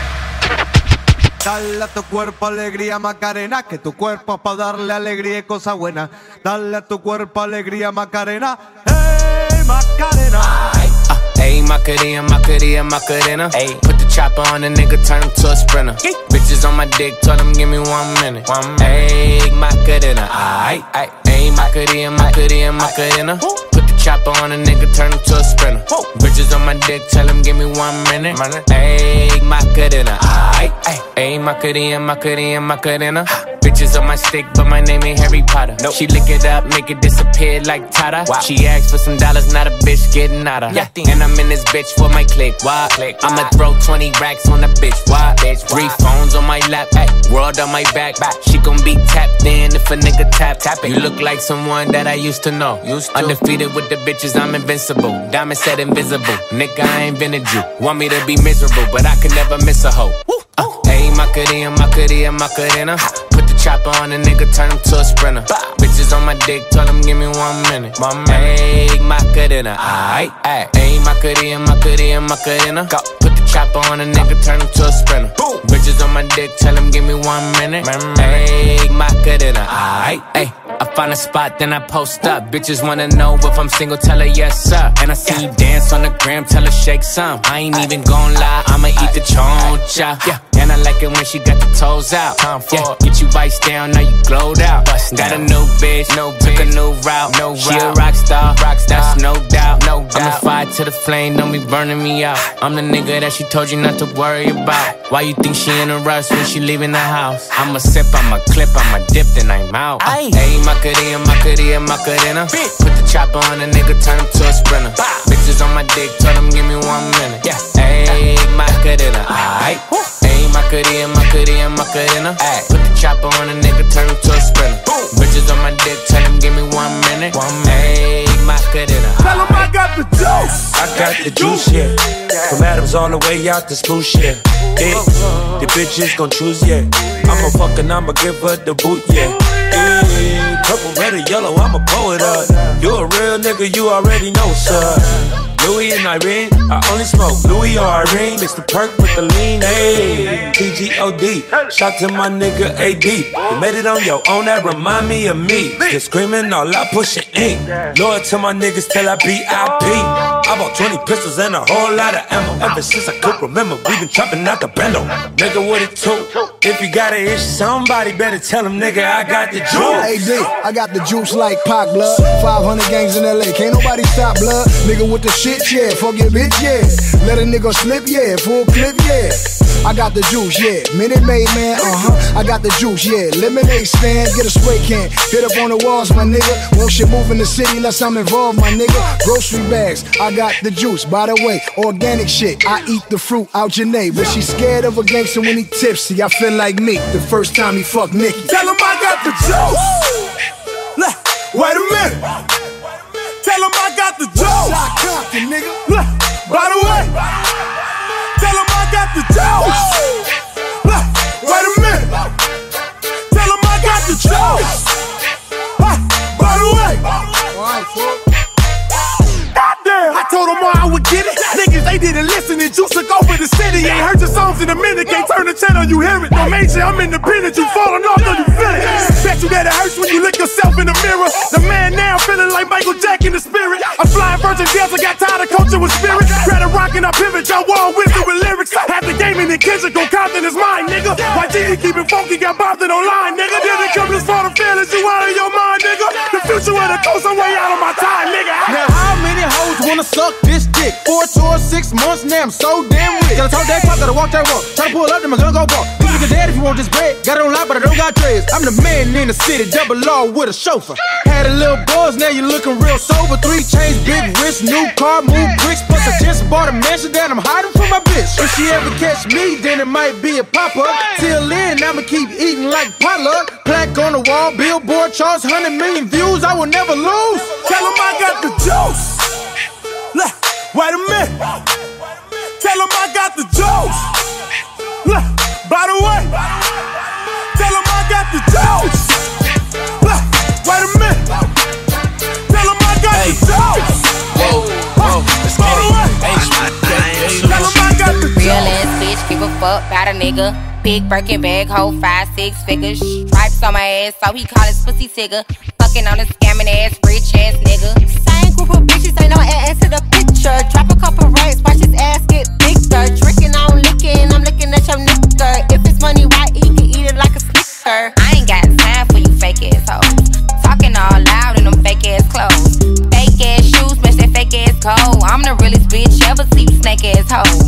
Dale a tu cuerpo alegría Macarena, que tu cuerpo es pa' darle alegría y cosa buena. Dale a tu cuerpo alegría Macarena, hey Macarena. Ayy, Macarena, Macarena, Macarena. Ayy, put the chopper on the nigga, turn him to a sprinter. Yeet. Bitches on my dick, tell him give me one minute. One minute. Ayy, Macarena, aight, aight. Ayy, Macarena, Macarena, Macarena. Put the chopper on a nigga, turn him to a sprinter. Woo. Bitches on my dick, tell him give me one minute. Ayy, Macarena, aight, aight. Ayy, Macarena, Macarena, Macarena. Bitches on my stick, but my name ain't Harry Potter. Nope. She lick it up, make it disappear like Tata. Wow. She asked for some dollars, not a bitch getting out of. Yeah. And I'm in this bitch for my click. Why? Click. I'ma throw twenty racks on a bitch. Why? Bitch. Three phones on my lap, ay. World on my back. back. She gon' be tapped in if a nigga tap. tap it. You look like someone that I used to know. Used to. Undefeated with the bitches, I'm invincible. Diamond said invisible. Nigga, I ain't been a Jew. Want me to be miserable, but I can never miss a hoe. Uh, hey, Macarena, Macarena, Macarena. Put the chopper on a nigga, turn him to a sprinter. Bitches on my dick, tell him give me one minute. One minute. Hey, Macarena, aight, aight. Hey, Macarena, Macarena, Macarena. Go. Put the chopper on a nigga, turn him to a sprinter. Boom. Bitches on my dick, tell him give me one minute. Hey, Macarena, aight, aight. I find a spot, then I post up. Bitches wanna know if I'm single, tell her yes, sir. And I see you dance on the gram, tell her shake some. I ain't even gon' lie, I'ma eat the choncha. Yeah. And I like it when she got the toes out. Yeah. Get you bites down, now you glowed out. Got a new bitch, no took a new route. No she route. A rock star, rock star, that's no doubt. No doubt. I'm the fire to the flame, don't be burning me out. I'm the nigga that she told you not to worry about. Why you think she in a rush when she leaving the house? I'ma sip, I'ma clip, I'ma dip, then I'm out. Ayy, Macarena, Macarena, Macarena. Put the chopper on a nigga, turn him to a sprinter. Bitches on my dick, tell him give me one minute. Yeah. Ayy, Macarena, aight. Ayy, Macarena, Macarena, Macarena. Ay, put the chopper on a nigga, turn him to a sprinter. Boom. Bitches on my dick, tell him give me one minute. One minute. Ay, Macarena. Tell him I got the juice. I got the juice, yeah. From Adams all the way out to Spruce, yeah. Yeah, the bitches gon' choose, yeah. I'ma fuck and I'ma give her the boot, yeah. Yeah, purple, red, or yellow, I'm a poet up. You a real nigga, you already know, sir. Louis and Irene, I only smoke Louis or Irene. Mix the perk with the lean, ayy. P G O D, shout to my nigga A D. You made it on your own, that remind me of me. Just screaming all out, pushing ink. Loyal to my niggas till I B I P. I bought twenty pistols and a whole lot of ammo. Ever since I could remember, we been trapping out the bando. Nigga, what it took? If you got an issue, somebody better tell him, nigga, I got the juice. A D, I got the juice like Pac blood. five hundred gangs in L A, can't nobody stop blood. Nigga with the shit, yeah, fuck your bitch, yeah. Let a nigga slip, yeah, full clip, yeah. I got the juice, yeah. Minute Maid, man, uh-huh. I got the juice, yeah. Lemonade stand, get a spray can. Hit up on the walls, my nigga. Won't shit move in the city unless I'm involved, my nigga. Grocery bags, I got the juice. By the way, organic shit. I eat the fruit out Janae. But she scared of a gangster when he tipsy. I feel like me the first time he fucked Nikki. Tell him I got the juice. Look, wait a minute. Tell him I got the juice. Shot Compton, nigga. Look, by the way. Tell him I got the juice. Look, wait a minute. Tell him I got the juice. By the way. Goddamn, I told them why I would get it. Niggas, they didn't listen and juice took over the city. Ain't heard your songs in a minute, can't turn the channel, you hear it. No major, I'm independent, you falling off, though you feel it. Bet you that it hurts when you look yourself in the mirror. The man now feeling like Michael Jack in the spirit. I'm flying Virgin Delta, got tired of coaching with spirit. Grab a rock and I pivot, y'all wall wisdom with lyrics. Had the game in the kitchen, go Compton is mine, nigga. Y G keep it funky, got bopped it online, nigga. Didn't come this far to feelings, you out of your mind, nigga. The future of the coast, I'm way out of my time, nigga. Now how many hoes wanna suck this dick? Four tours, six months, now I'm so damn rich. Gotta talk that talk, gotta walk that walk. Try to pull up, then my gun go ball. These niggas dead if you want this bread. Got it on lock, but I don't got dreads. I'm the man in the city, double law with a chauffeur. Had a little buzz, now you looking real sober. Three chains, big wrist, new car, move bricks. Plus I just bought a mansion that I'm hiding from my bitch. If she ever catch me, then it might be a pop-up. Till then, I'ma keep eating like potluck. Plaque on the wall, billboard charts, one hundred million views, I will never lose. Tell him I got the juice. Look, wait a minute. Tell him I got the juice. Look, by the way. Tell him I got the juice. Look, wait a minute. Tell him I got the juice. Whoa, whoa, let's get it. Tell him I got the juice. Real ass bitch, give a fuck about a nigga. Big Birkin bag, hold five, six figures. Stripes on my ass, so he call his pussy tigger. Fucking on a scamming ass, rich ass nigga. Same group of bitches, ain't no ass to the picture. Drop a couple racks, watch his ass get bigger. Drinking on licking, I'm looking at your nigga. If it's money right, he can eat it like a snicker. I ain't got time for you fake ass hoes. Talking all loud in them fake ass clothes. Fake ass shoes, match that fake ass coat. I'm the realest bitch ever see you snake ass hoes.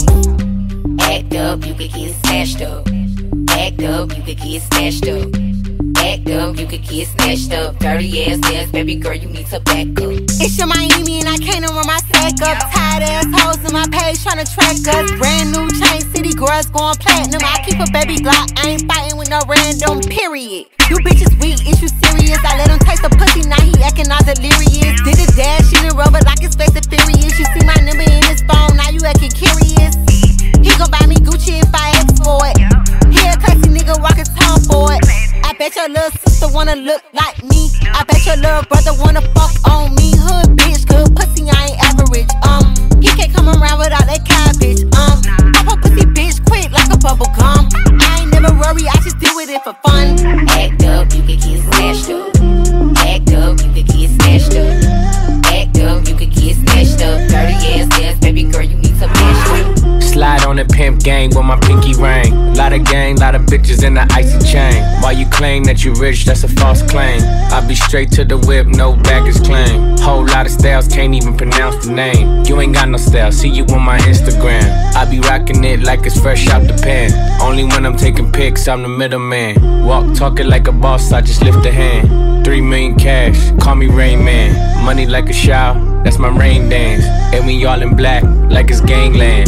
Act up, you could get snatched up. Act up, you could get snatched up. Act up, you could get snatched up. Dirty ass ass, baby girl, you need to back up. It's your Miami and I can't run my stack up. Tired ass hoes in my page tryna track us. Brand new chain, city girls going platinum. I keep a baby Glock, I ain't fighting with no random, period. You bitches weak, is you serious? I let him taste the pussy, now he acting all delirious. Did a dash, in a rubber like his face is furious. You see my number in his phone, now you acting curious. He gon' buy me Gucci if I ask for it. He a classy nigga, walk his tongue for it. I bet your little sister wanna look like me. I bet your little brother wanna fuck on me. Hood bitch, good pussy, I ain't average. Um, he can't come around without that cabbage. Um, pop a pussy bitch quick like a bubble gum. I ain't never worry, I just do it for fun. Act up, you could get snatched up. Act up, you could get snatched up. Act up, you could get snatched up. Dirty ass ass, baby girl, you need to mash up. Slide on the pimp gang with my pinky ring. Lot of gang, lot of bitches in the icy chain. While you claim that you rich, that's a false claim. I be straight to the whip, no baggage claim. Whole lot of styles, can't even pronounce the name. You ain't got no style, see you on my Instagram. I be rocking it like it's fresh out the pan. Only when I'm taking pics, I'm the middleman. Walk talking like a boss, I just lift a hand. Three million cash, call me Rain Man. Money like a shower, that's my rain dance. And we all in black, like it's gangland.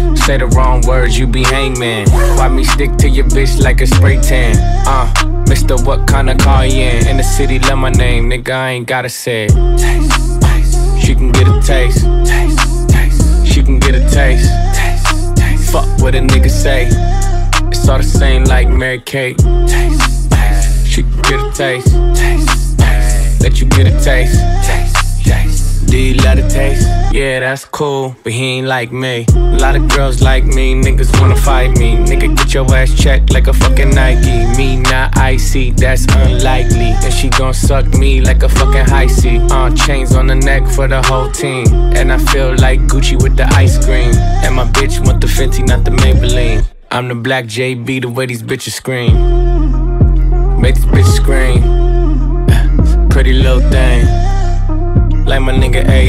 Say the wrong words, you be hangman. Why me stick to your bitch like a spray tan? Uh, Mister What kind of car you in? In the city, love my name, nigga, I ain't gotta say it. Taste, taste. She can get a taste. Taste, taste. She can get a taste. Taste, taste. Fuck what a nigga say. It's all the same like Mary Kate. Taste, taste. She can get a taste. Taste, taste. Let you get a taste. Taste, taste. Do you love the taste? Yeah, that's cool, but he ain't like me. A lot of girls like me, niggas wanna fight me. Nigga, get your ass checked like a fucking Nike. Me not icy, that's unlikely. And she gon' suck me like a fucking high C. Uh, chains on the neck for the whole team. And I feel like Gucci with the ice cream. And my bitch want the Fenty, not the Maybelline. I'm the black J B, the way these bitches scream. Make these bitches scream. Pretty little thing. Like my nigga A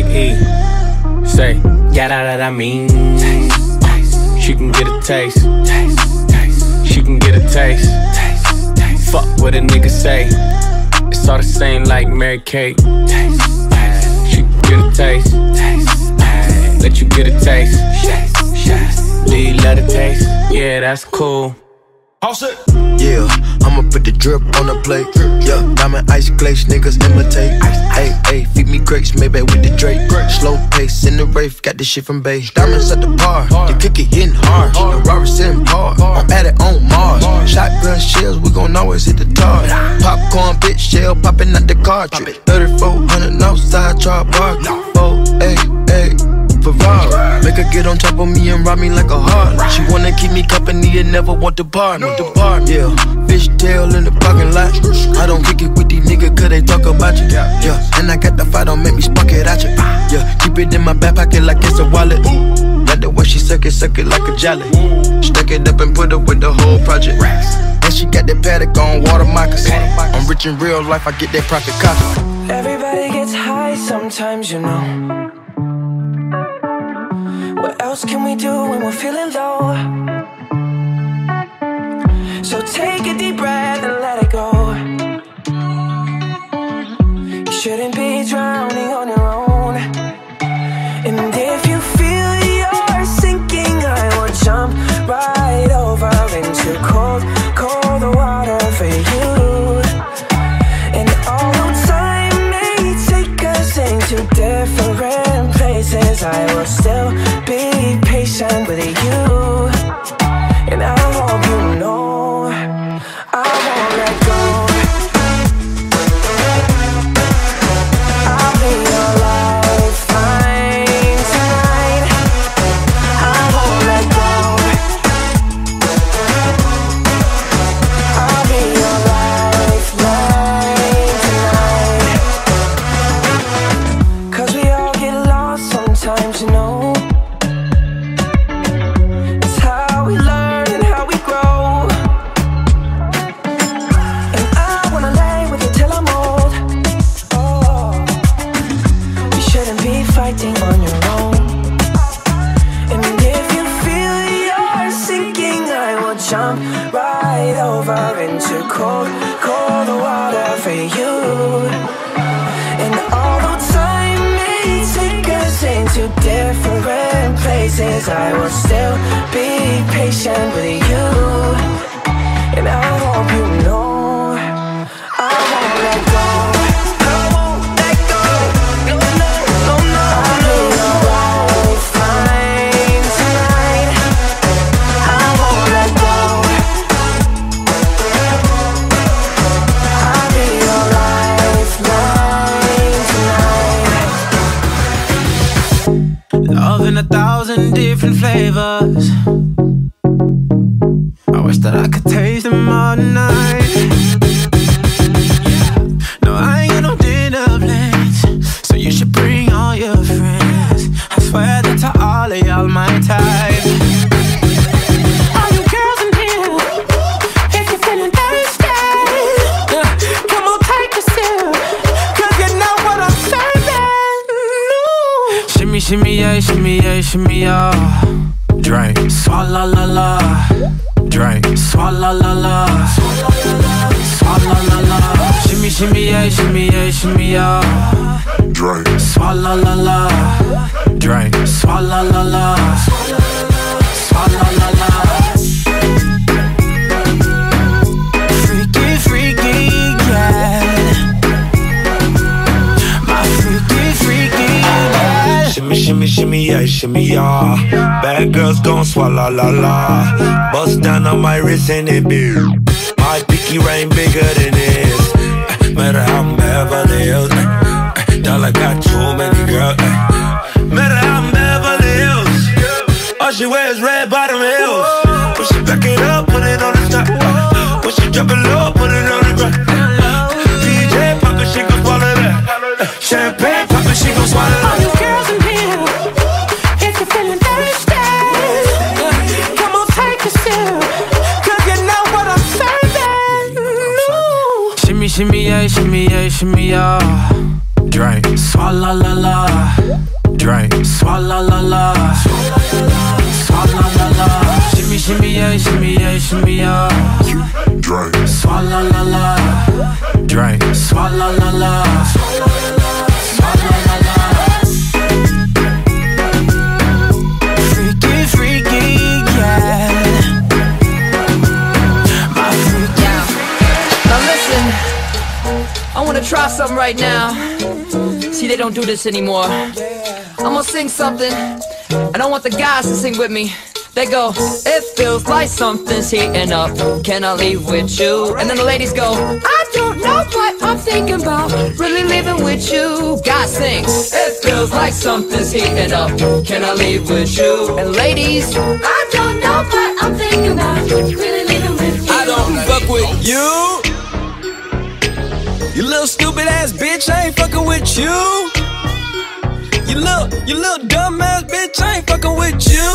E. Say, yeah, that, that I mean. Taste, taste. She can get a taste. Taste, taste. She can get a taste. Taste, taste. Fuck what a nigga say. It's all the same like Mary Kate. Taste, taste. She can get a taste. Taste, taste. Let you get a taste. Taste, taste. Do you love the taste? Yeah, that's cool. House it. Yeah, I'ma put the drip on the plate. Yeah, diamond ice glaze, niggas imitate. Hey, hey, feed me grapes, maybe with the Drake. Slow pace in the rave, got this shit from base. Diamonds at the bar, the cookie hitting hard. The Robert sitting hard, I'm at it on Mars. Shotgun shells, we gon' always hit the tar. Popcorn, bitch, shell popping out the cartridge. thirty-four hundred outside, char bar. Oh, hey, hey. Ferrari. Make her get on top of me and rob me like a heart. She wanna keep me company and never want to part. No. Depart, yeah. Fish tail in the parking lot. I don't kick it with these niggas cause they talk about you. Yeah, and I got the fight, don't make me spark it at you. Yeah, keep it in my back pocket like it's a wallet. Like the way she suck it, suck it like a jelly. Stuck it up and put it with the whole project. And she got that paddock on water moccasins. I'm rich in real life, I get that profit copy. Everybody gets high sometimes, you know. What else can we do when we're feeling low? So take a deep breath and let it go. You shouldn't be drowning on your own. And if you feel you're sinking, I will jump right over into cold, cold water for you. And although time may take us into different places, I will still be patient with you. And I hope you know I won't let go. I'll be your lifeline tonight. I won't let go. I'll be your lifeline tonight. Cause we all get lost sometimes, you know. On your own. And if you feel you're sinking, I will jump right over into cold, cold water for you. And although time may take us into different places, I will still be patient with you. And I hope you know I won't let go. Love in a thousand different flavors. I wish that I could taste them all night. No, I ain't got no dinner plans, so you should bring all your friends. I swear that to all of y'all my type. All you girls in here, if you're feeling thirsty, come on, take a sip, cause you know what I'm serving. No. Shimmy, shimmy, yeah, shimmy, yeah, shimmy, yeah. Drink, swalla la la. Drink, swalla la la. Swalla la la. Shimmy, shimmy, yeah, shimmy, yeah, shimmy, yeah. Drink, swalla la la. Drink, swalla la la. Shimmy, shimmy, shimmy, yeah, shimmy, yeah. Bad girls gon' swallow, la, la. Bust down on my wrist and it big. My pinky ring bigger than this. Uh, matter how I'm Beverly Hills. Uh, uh, dollar got too many girls. Uh, matter how I'm Beverly Hills. All she wears red bottom heels. When she back it up, put it on the top. Uh, when she drop it low, put it on the ground. D J Parker, she gon' swallow that. Uh, champagne Parker, she gon' swallow that. All you girls in here, if you're feeling thirsty, come on, take a sip, 'cause you know what I'm serving. Ooh. Shimmy, shimmy, yeah, shimmy, yeah, shimmy, yeah. Drink, swalla la la. Drink, swalla la la. Swalla la la. Shimmy, shimmy, yeah, shimmy, yeah, shimmy, yeah. Drink, swalla la la. Drink, swalla la la. Swalla la la. Freaky, freaky, yeah. My freaky. Yeah. Now listen, I wanna try something right now. See, they don't do this anymore. I'm gonna sing something, and I want the guys to sing with me. They go, it feels like something's heating up. Can I leave with you? And then the ladies go, I don't know what I'm thinking about. Really living with you. Guys sing, it feels like something's heating up. Can I leave with you? And ladies, I don't know what I'm thinking about. Really living with you. I don't fuck with you. You little stupid ass bitch, I ain't fucking with you. You little, you little dumb ass bitch, I ain't fucking with you.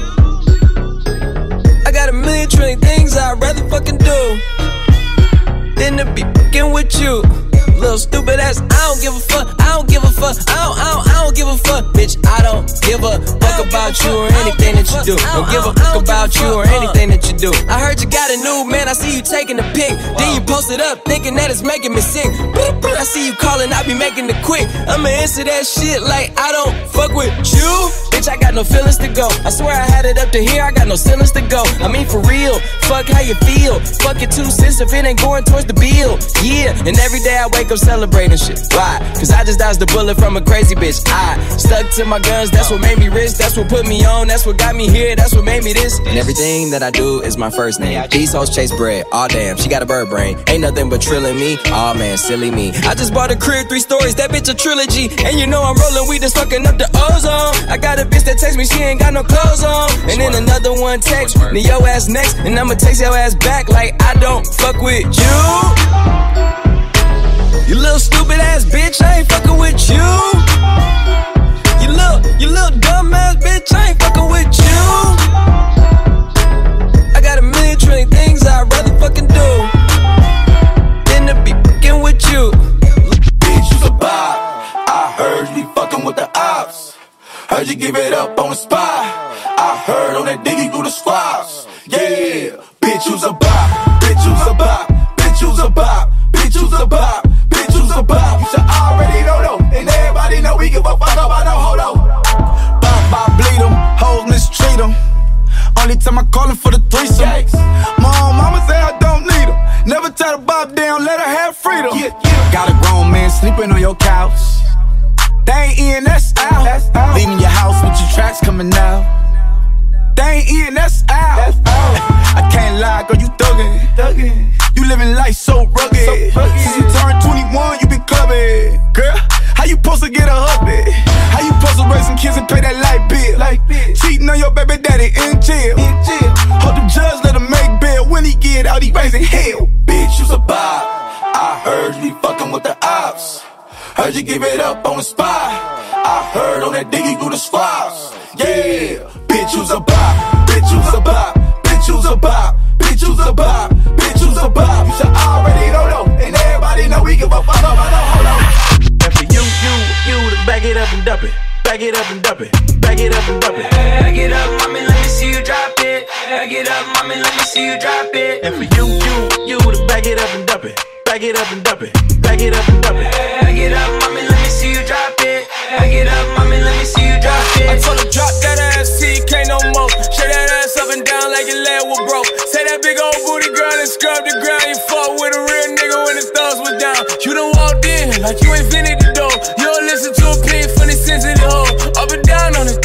I got a million trillion things I'd rather fucking do than to be fucking with you. Little stupid ass, I don't give a fuck, I don't give a fuck, I don't, I don't, I don't give a fuck, bitch. I don't give a fuck about you or anything that you do. Don't give a fuck about you or anything that you do. I heard you got a new man, I see you taking a pic. Then you post it up, thinking that it's making me sick. I see you calling, I be making it quick. I'ma answer that shit like I don't fuck with you. Bitch, I got no feelings to go. I swear I had it up to here, I got no ceilings to go. I mean for real, fuck how you feel. Fuck it two cents if it ain't going towards the bill. Yeah, and every day I wake up celebrating shit. Why? Cause I just dodged the bullet from a crazy bitch. I stuck to my guns, that's what made me rich. That's what put me on, that's what got me here. That's what made me this. And everything that I do is my first name. These hoes chase bread, aw damn, she got a bird brain. Ain't nothing but trilling me, aw man, silly me. I just bought a crib, three stories, that bitch a trilogy. And you know I'm rolling weed that's fucking up the ozone. I got a bitch that text me, she ain't got no clothes on. And then another one text me, your ass next. And I'ma text your ass back like I don't fuck with you. You little stupid ass bitch, I ain't fucking with you. You little, you little dumb ass bitch, I ain't fucking with you. I got a million trillion things I'd rather fucking do than to be fucking with you. Bitch, you's a bop. I heard you be fucking with the ops. Heard you give it up on the spot. I heard on that diggy through the squads. Yeah, bitch, you's a bop. Bitch, you's a bop. Bitch, you's a bop. Bitch, you's a bop. About. You should already know though, and everybody know we give a fuck about no hold on. Bop, bop, bleed them, hoes mistreat them. Only time I call him for the threesome. Mom, mama say I don't need them. Never tell the bop down, let her have freedom. Yeah, yeah. Got a grown man sleeping on your couch. They ain't in, that's out. That's out. Leaving your house with your tracks coming out. They ain't in, that's out. That's out. I can't lie, girl, you thuggin'. thuggin'. You living life so rugged. so rugged. Since you turned twenty-one, you been clubbing. Girl, how you supposed to get a hubby? How you supposed to raise some kids and pay that light bill? Light bill. Cheating on your baby daddy in jail. In jail. Hope the judge let him make bail. When he get out, he raising hell. Bitch, you's a bop. I heard you be fucking with the ops. Heard you give it up on the spot. I heard on that diggy through the squads. Yeah, bitch, you's a bop. Bitch, you's a bop. Bitch, you's a bop. Bitch, you's a bop. Bitch, you's a bop. You should already know though, and everybody know we give a fuck about no hold on. And for you, you, you to back it up and dump it. Back it up and dump it. Back it up and dump it. Back it up, mommy, let me see you drop it. Back it up, mommy, let me see you drop it. And for you, you, you to back it up and dump it. Back it up and dump it. Back it up and dump it. Back it up, mommy, let me see you drop it. Back it up, mommy, let me see you drop it. I told her drop that ass, T K no more. Shake that ass up and down like your leg was broke. Say that big old booty girl and scrub the ground. You fuck with a real nigga when his thumbs was down. You done walked in like you ain't finished the door. You don't listen to a pin for the sensitive hoe. Up and down.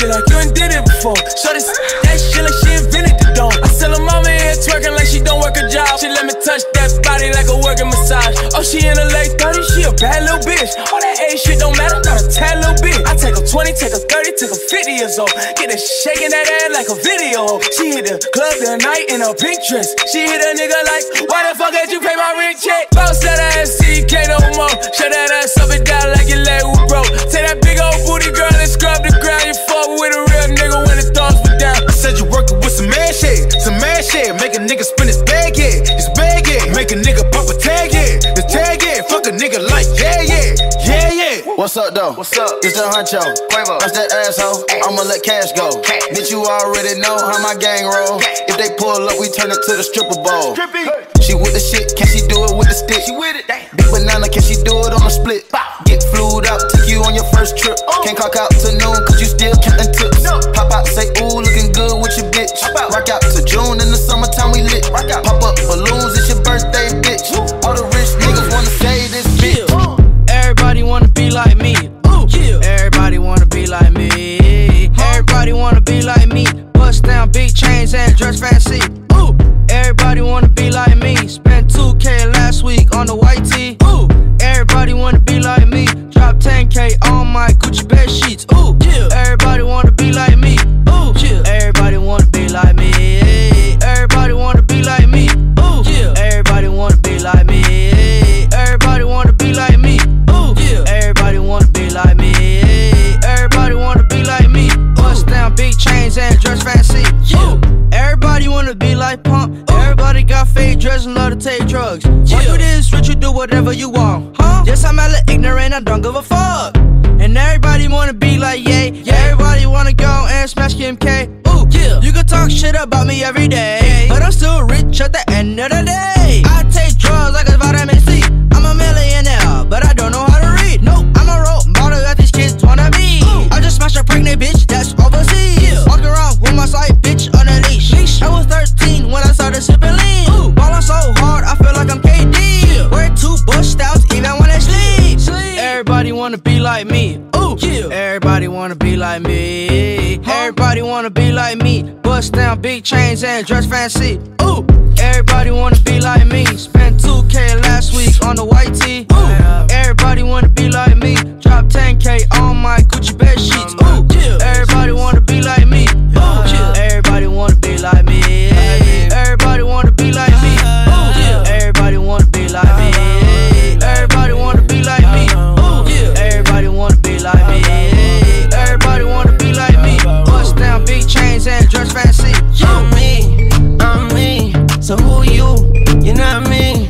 like you ain't did it before. So this that shit like she invented the dome. I sell her mama here twerking like she don't work a job. She let me touch that body like a working massage. Oh, she in her late thirties, she a bad little bitch. All that age shit don't matter, not a tad little bit. I take her twenty, take her thirty, take her fifty years old. Get her shaking that ass like a video. She hit the club the night in a pink dress. She hit a nigga like, why the fuck did you pay my rent check? Bounce that ass, see you can't no more. Shut that ass up and down like your leg was broke. Take that big old booty girl and scrub the ground. You fuck with a real nigga when the thoughts were down. I said you working with some mad shit, some mad shit. Make a nigga spin his bag, yeah, his bag, yeah. Make a nigga pop a tag, yeah, the tag, yeah. Fuck a nigga like, yeah, yeah, yeah, yeah. What's up, though? What's up? It's the Huncho. Quavo. That's that asshole. I'ma let cash go. Cash. Bitch, you already know how my gang roll. Cash. If they pull up, we turn it to the stripper ball. Strippy. She with the shit, can she do it with the stick? She with it. Damn. Big banana, can she do it on a split? Bow. Get flued out, take you on your first trip. Oh. Can't clock out to noon, cause you still counting tips. No. Pop out, say, ooh, looking good with your bitch. Rock out to June, in the summertime we lit. Rock out. Pop up balloons, it's your birthday, bitch. Woo. All the rich niggas wanna say this bitch. Uh. Everybody wanna be like me. Ooh. Yeah. Everybody wanna be like me. Everybody wanna be like me. Bust down big chains and dress fancy. Ooh. Everybody wanna be like me. Spent two K last week on the white tee. Ooh. Everybody wanna be like me. Drop ten K on my Gucci bed sheets. Ooh. Yeah. Everybody wanna be like me. Ooh. Yeah. Everybody wanna be like me. Everybody wanna be like me. Ooh. Yeah. Everybody wanna be like me. Everybody wanna be like me. Ooh. Yeah. Everybody wanna be like me. Everybody wanna be like me. Bust down big chains and dress fancy. Yeah. Everybody wanna be like Pump. Everybody got fake dreads and love to take drugs. Yeah. Why you this rich, you do whatever you want. Huh? Yes, I'm hella ignorant, I don't give a fuck. And everybody wanna be like Ye. Yeah. Everybody wanna go and smash Kim K. Ooh, yeah. You can talk shit about me every day, but I'm still rich at the end of the day. I take drugs like a vitamin C. I'm a millionaire, but I don't know how to read. Nope, I'm a role model that these kids wanna be. Ooh. I just smashed a pregnant bitch that's overseas. Yeah. Walk around with my side bitch on a leash. leash. I was thirteen when I started sipping lean. Ooh. Ballin' so hard, I feel like I'm K D. Yeah. Wear two Bush styles even when I sleep. sleep. Everybody wanna be like me. Ooh. Yeah. Everybody wanna be like me. Huh? Everybody wanna be like me. Bust down big chains and dress fancy. Ooh. Everybody wanna be like me. Spent two K last week on the white tee. Ooh. Everybody wanna be like me. Drop ten K on my Gucci bed sheets. Ooh. Everybody wanna be like me. Ooh. Everybody wanna be like me. Everybody wanna be like me. Ooh. Everybody wanna be like me. Everybody wanna be like me. Ooh. Everybody wanna be like me. Everybody wanna be like me. Bust down big chains and dress fancy. I'm me, I'm me. So who you? You not me.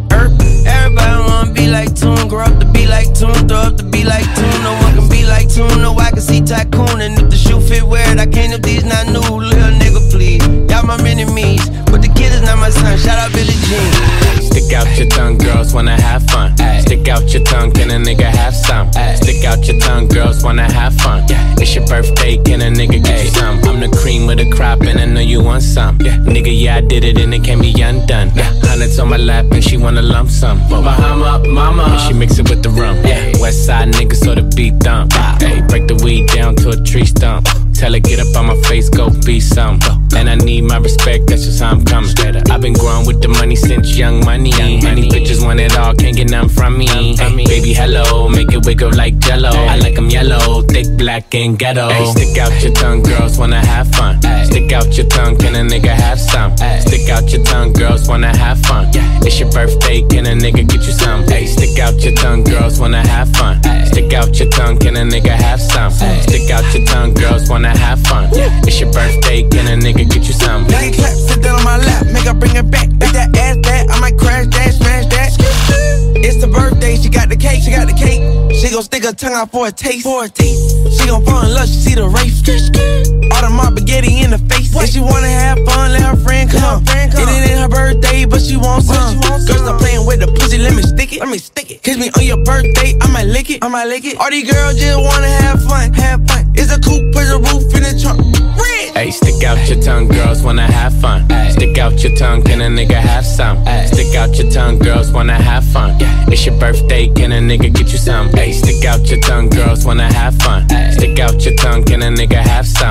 Everybody wanna be like Toon, grow up to be like Toon, throw up to be like Toon. No one can be like Toon, no I can see Tycoon. And if the shoe fit, wear it. I can't if these not new, little nigga please. Y'all my enemies, but the kid is not my son. Shout out Billie Jean. Stick out your tongue, girls wanna have fun. Ay. Stick out your tongue, can a nigga have some? Ay. Stick out your tongue, girls wanna have fun. Yeah. It's your birthday, can a nigga get you some? I'm the cream of the crop and I know you want some. Yeah. Nigga, yeah, I did it and it can't be undone. Yeah. Hundreds on my lap and she wanna lump some. Bahama, mama, and she mix it with the rum. Yeah. West side nigga, so the beat dump. Hey, break the weed down to a tree stump. Tell her get up on my face, go be some. And I need my respect, that's just how I'm coming. I've been growing with the money since young money. Many bitches want it all, can't get none from me. Hey, baby, hello, make it wiggle like jello. I like them yellow, thick, black, and ghetto. Hey, stick out your tongue, girls wanna have fun. Stick out your tongue, can a nigga have some? Stick out your tongue, girls wanna have fun. It's your birthday, can a nigga get you some? Hey, stick out your tongue, girls wanna have fun. Stick out your tongue, can a nigga have some? Stick out your tongue, girls wanna have fun. It's your birthday, can a nigga get you some? Make it clap, sit down on my lap, make her bring it back. Make that ass back, I might crash that, smash that. It's the birthday, she got the cake, she got the cake. She gon' stick her tongue out for a taste, for a taste. She gon' fall in love, she see the race. All the mob spaghetti in the face. If she wanna have fun, let her friend come. It ain't her birthday, but she wants some. Girls stop playing with the pussy, let me stick it, let me stick it. Kiss me on your birthday, I might lick it, I might lick it. All these girls just wanna have fun, have fun. It's a coupe, put the roof in the trunk. Hey, stick out your tongue, girls wanna have fun. Ay. Stick out your tongue, can a nigga have some? Ay. Stick out your tongue, girls wanna have fun. Yeah. It's your birthday, can a nigga get you some? Hey, stick out your tongue, girls wanna have fun. Ay. Stick out your tongue, can a nigga have some?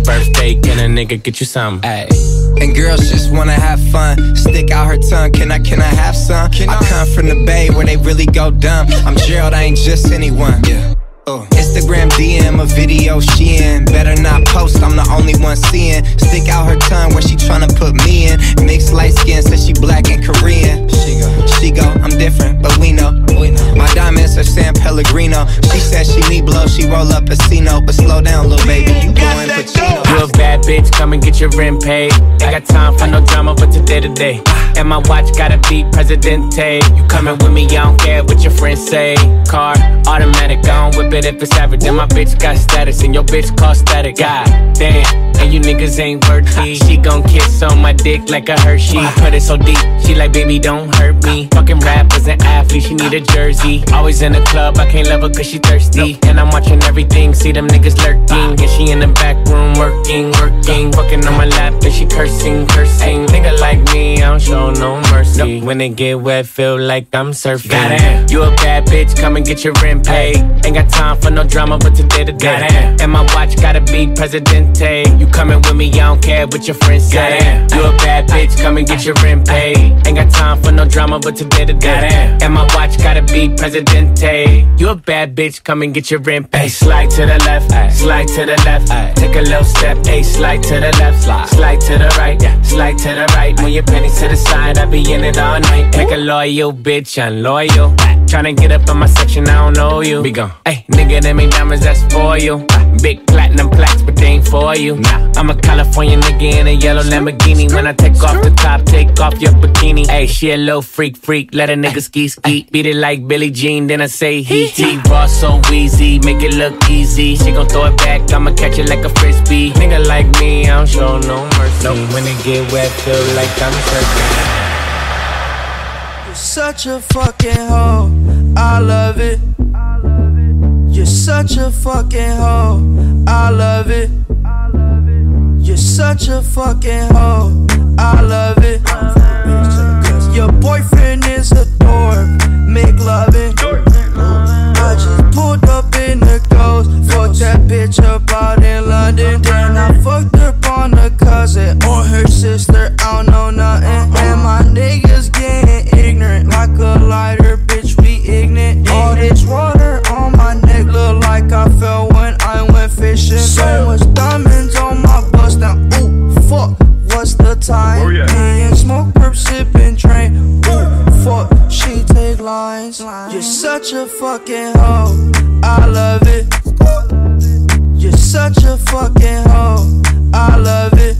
your birthday, can a nigga get you some? Ay. And girls just wanna have fun. Stick out her tongue, can I, can I have some? Can I, I come from the Bay where they really go dumb. I'm Gerald, I ain't just anyone. Yeah. Uh. Instagram D M a video she in. Better not post, I'm the only one seeing. Stick out her tongue where she tryna put me in. Mixed light skin, says she black and Korean. She go, she go, I'm different, but we know, we know. My diamonds are San Pellegrino. She said she need blow, she roll up a Casino. But slow down, little baby, you going Pacino. You a bad bitch, come and get your rent paid. Ain't got time for no drama, but today to day. And my watch gotta be Presidente. You coming with me, I don't care what your friends say. Car, automatic, I don't whip it if it's average. And my bitch got status, and your bitch call static. God damn, and you niggas ain't worthy. She gon' kiss on my dick like a Hershey. I put it so deep, she like, baby, don't hurt me. Fucking rappers and athletes, she need a jersey. Always in the club, I can't love her cause she thirsty. And I'm watching everything, see them niggas lurking. And she in the back room working, working. Fucking on my lap, and she cursing, cursing. Nigga like me, I don't show no mercy. When it get wet, feel like I'm surfing. Goddamn. You a bad bitch, come and get your rent paid. Ain't got time for no drama, but today to day. And my watch gotta be Presidente. You coming with me, I don't care what your friends say. You a bad bitch, come and get your rent paid. Ain't got time for no drama, but today to day. And my watch gotta be Presidente. You a bad bitch, come and get your rent paid. Slide to the left, ay. Slide to the left, ay. Take a little step, ay. Slide to the left, slide, slide to the right, yeah. Slide to the right, move your pennies to the side. I be in it all night. Make a loyal bitch, unloyal. Tryna get up in my section, I don't know you. Be gone. Ay, nigga, them ain't diamonds, that's for you. Big platinum plaques, but they ain't for you. Nah, I'm a California nigga in a yellow Lamborghini. When I take off the top, take off your bikini. Ay, she a little freak, freak, let a nigga ski, ski. Beat it like Billie Jean, then I say he, he. Raw so wheezy, make it look easy. She gon' throw it back, I'ma catch it like a frisbee. Nigga like me, I don't show no mercy. No, when it get wet, feel like I'm surfing. You're such a fucking hoe, I love it. You're such a fucking hoe, I love it. You're such a fucking hoe, I love it. Your boyfriend is a dork, make loving. I just pulled up in the ghost, fucked that bitch up out in London. Then I fucked up on a cousin or her sister, I don't know nothing. And my niggas getting ignorant like a lighter, bitch, we ignorant. All this water on my neck look like I fell when I went fishing. So much diamonds on my bust now, ooh, fuck, what's the time? Me and smoke, perp, sippin', train, ooh, fuck, she take lines. You're such a fucking hoe, I love it. You're such a fucking hoe, I love it.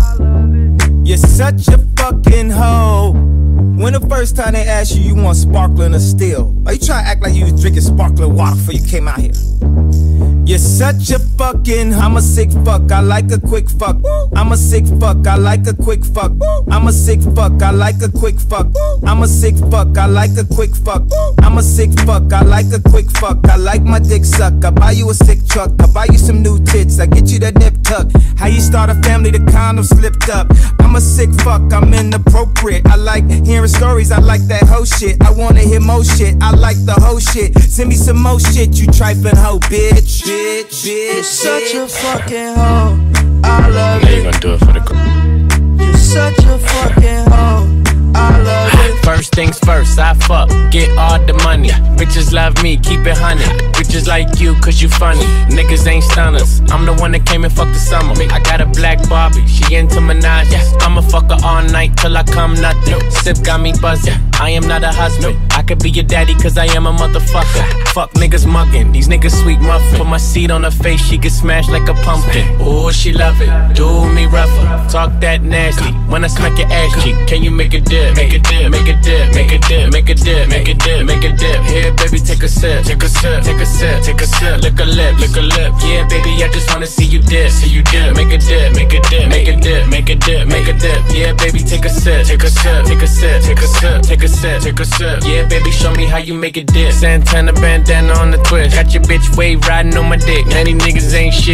You're such a fucking hoe. When the first time they asked you, you want sparkling or still? Are you trying to act like you was drinking sparkling water before you came out here? You're such a fucking, I'm a sick fuck, I like a quick fuck. I'm a sick fuck, I like a quick fuck. I'm a sick fuck, I like a quick fuck. I'm a sick fuck, I like a quick fuck. I'm a sick fuck, I like a quick fuck. I like my dick suck, I buy you a sick truck. I buy you some new tits, I get you that nip tuck. How you start a family, the condom slipped up. I'm a sick fuck, I'm inappropriate. I like hearing stories, I like that hoe shit. I wanna hear more shit, I like the whole shit. Send me some more shit, you trifling hoe, bitch. Bitch, bitch, you're such a fucking hoe, I love now it. you gonna do it for the You're such a fucking hoe, I love it. First things first, I fuck, get all the money. Bitches love me, keep it honey. Bitches like you, cause you funny. Niggas ain't stunners. I'm the one that came and fucked the summer. I got a black Barbie, she into Minaj. I'ma fuck her all night till I come nothing. Sip got me buzzing, I am not a husband. I could be your daddy cause I am a motherfucker. Fuck niggas mugging, these niggas sweet muffin. Put my seed on her face, she get smashed like a pumpkin. Ooh, she love it, do me rougher. Talk that nasty, when I smack your ass cheek. Can you make a dip, make a dip, make a dip, make a dip, make a dip, make a dip, make a dip. Here baby take a sip, take a sip, take a sip, take a sip. Lick a lip, lick a lip. Yeah baby I just wanna see you dip, see you dip. Make a dip, make a dip, make a dip, make a dip, make a dip. Yeah baby take a sip, take a sip, take a sip, take a sip, take a sip, take a sip. Yeah baby show me how you make a dip. Santana bandana on the twist, got your bitch wave riding on my dick. Now these niggas ain't shit.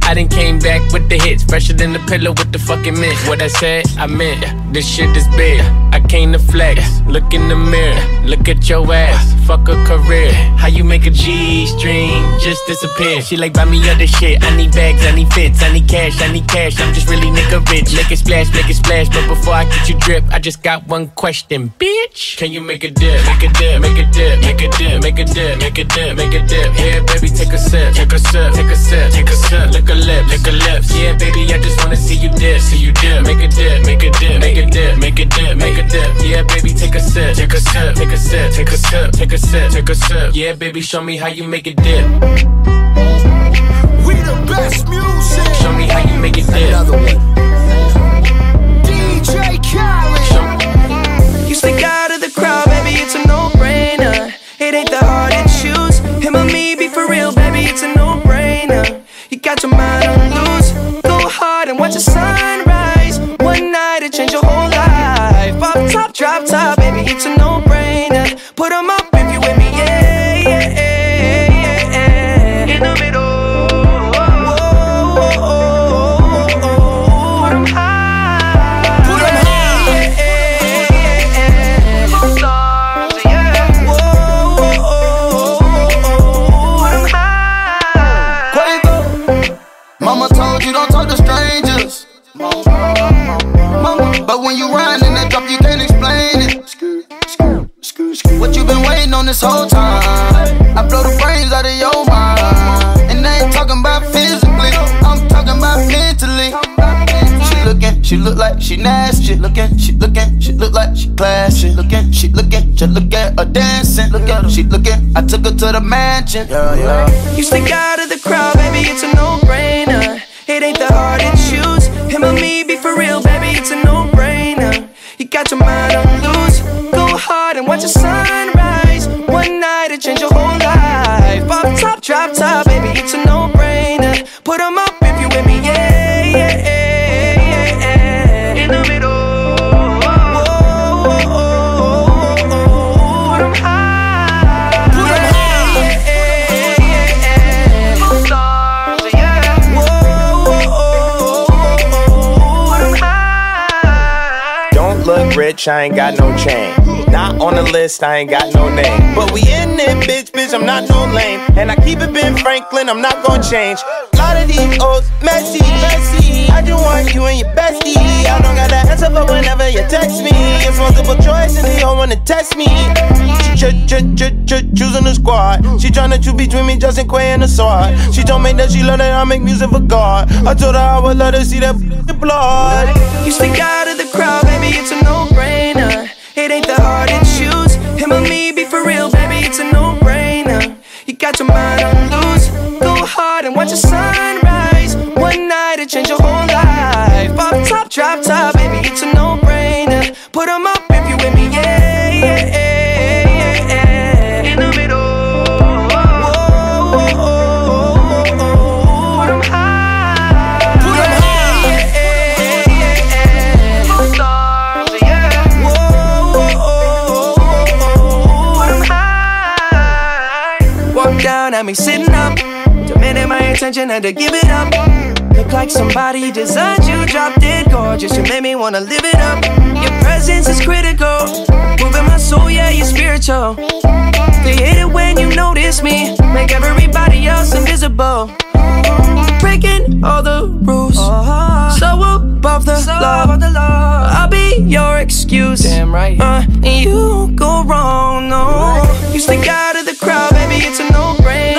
I done came back with the hits, fresher than the pillow with the fucking mint. What I said, I meant. This shit is big. I came to flex. Look in the mirror, look at your ass. Fuck a career. How you make a G-string just disappear? She like, buy me other shit. I need bags, I need fits, I need cash, I need cash. I'm just really nigga rich. Make it splash, make it splash. But before I get you drip, I just got one question, bitch. Can you make a dip? Make a dip, make a dip, make a dip, make a dip, make a dip, make a dip. Yeah, baby, take a sip, take a sip, take a sip, take a sip. Lick a lip, lick a lips. Yeah, baby, I just wanna see you dip, see you dip. Make a dip, make a dip, make a dip, make a dip, make a dip. Yeah, baby, take a sip, take a sip, take a sip, take a sip, take a sip, take a sip. Yeah, baby, show me how you make it dip. We the best music. Show me how you make it dip. Another one. D J Khaled. You stick out of the crowd, baby, it's a no-brainer. It ain't that hard to choose. Him or me, be for real, baby, it's a no-brainer. You got your mind on loose. Go hard and watch the sunrise. One night it change your whole life. Off top, drop top, baby, it's a no-brainer. Put 'em up if you with me, yeah, yeah, yeah, yeah, yeah. In the middle. Mama told you don't talk to strangers. Mama, but when you ride in that drop, you can't explain it. What you been waiting on this whole time? I blow the brains out of your mind. And I ain't talking about physically, I'm talking about mentally. She looking, she look like she nasty. Looking, she looking, she look like she classy. Looking, she looking, just look at her dancing. Look at her, she looking, I took her to the mansion. Yeah, yeah. You stick out of the crowd, baby, it's a no-brainer. It ain't that hard to choose. Him or me, be for real, baby, it's a no-brainer. You got your mind on loose. Go hard and watch the sunrise. One night it change your whole life. Off top, drop top, baby, it's a no-brainer. Put 'em up if you with me, yeah, yeah, yeah, yeah, yeah. In the middle. Rich, I ain't got no chain. Not on the list, I ain't got no name. But we in it, bitch, bitch, I'm not no lame. And I keep it Ben Franklin, I'm not gon' change. A lot of these old messy, messy. I just want you and your bestie. I don't got that answer for whenever you text me. It's multiple choice and they don't wanna test me. Ch ch ch ch choosing the squad. She tryna choose between me, Justin Quay and the sword. She told me that she love that I make music for God. I told her I would let her see that blood. You stick out of the crowd, baby, it's a no-brainer. It ain't that hard to choose. Him or me, be for real, baby, it's a no-brainer. You got your mind on loose. Go hard and watch the sunrise. One night it change your whole life. Off top, drop top, baby, it's a no-brainer. Put 'em up if you with me, yeah, yeah, yeah, yeah, yeah. In the middle. At me sitting up, demanding my attention, had to give it up. Look like somebody designed you, dropped it gorgeous. You made me wanna live it up. Your presence is critical, moving my soul, yeah, you're spiritual. They hate it when you notice me, make everybody else invisible. Breaking all the rules, so above the law. I'll be your excuse, damn right. Uh, and you go wrong, no. You stick out of the crowd, baby, it's a no-brainer.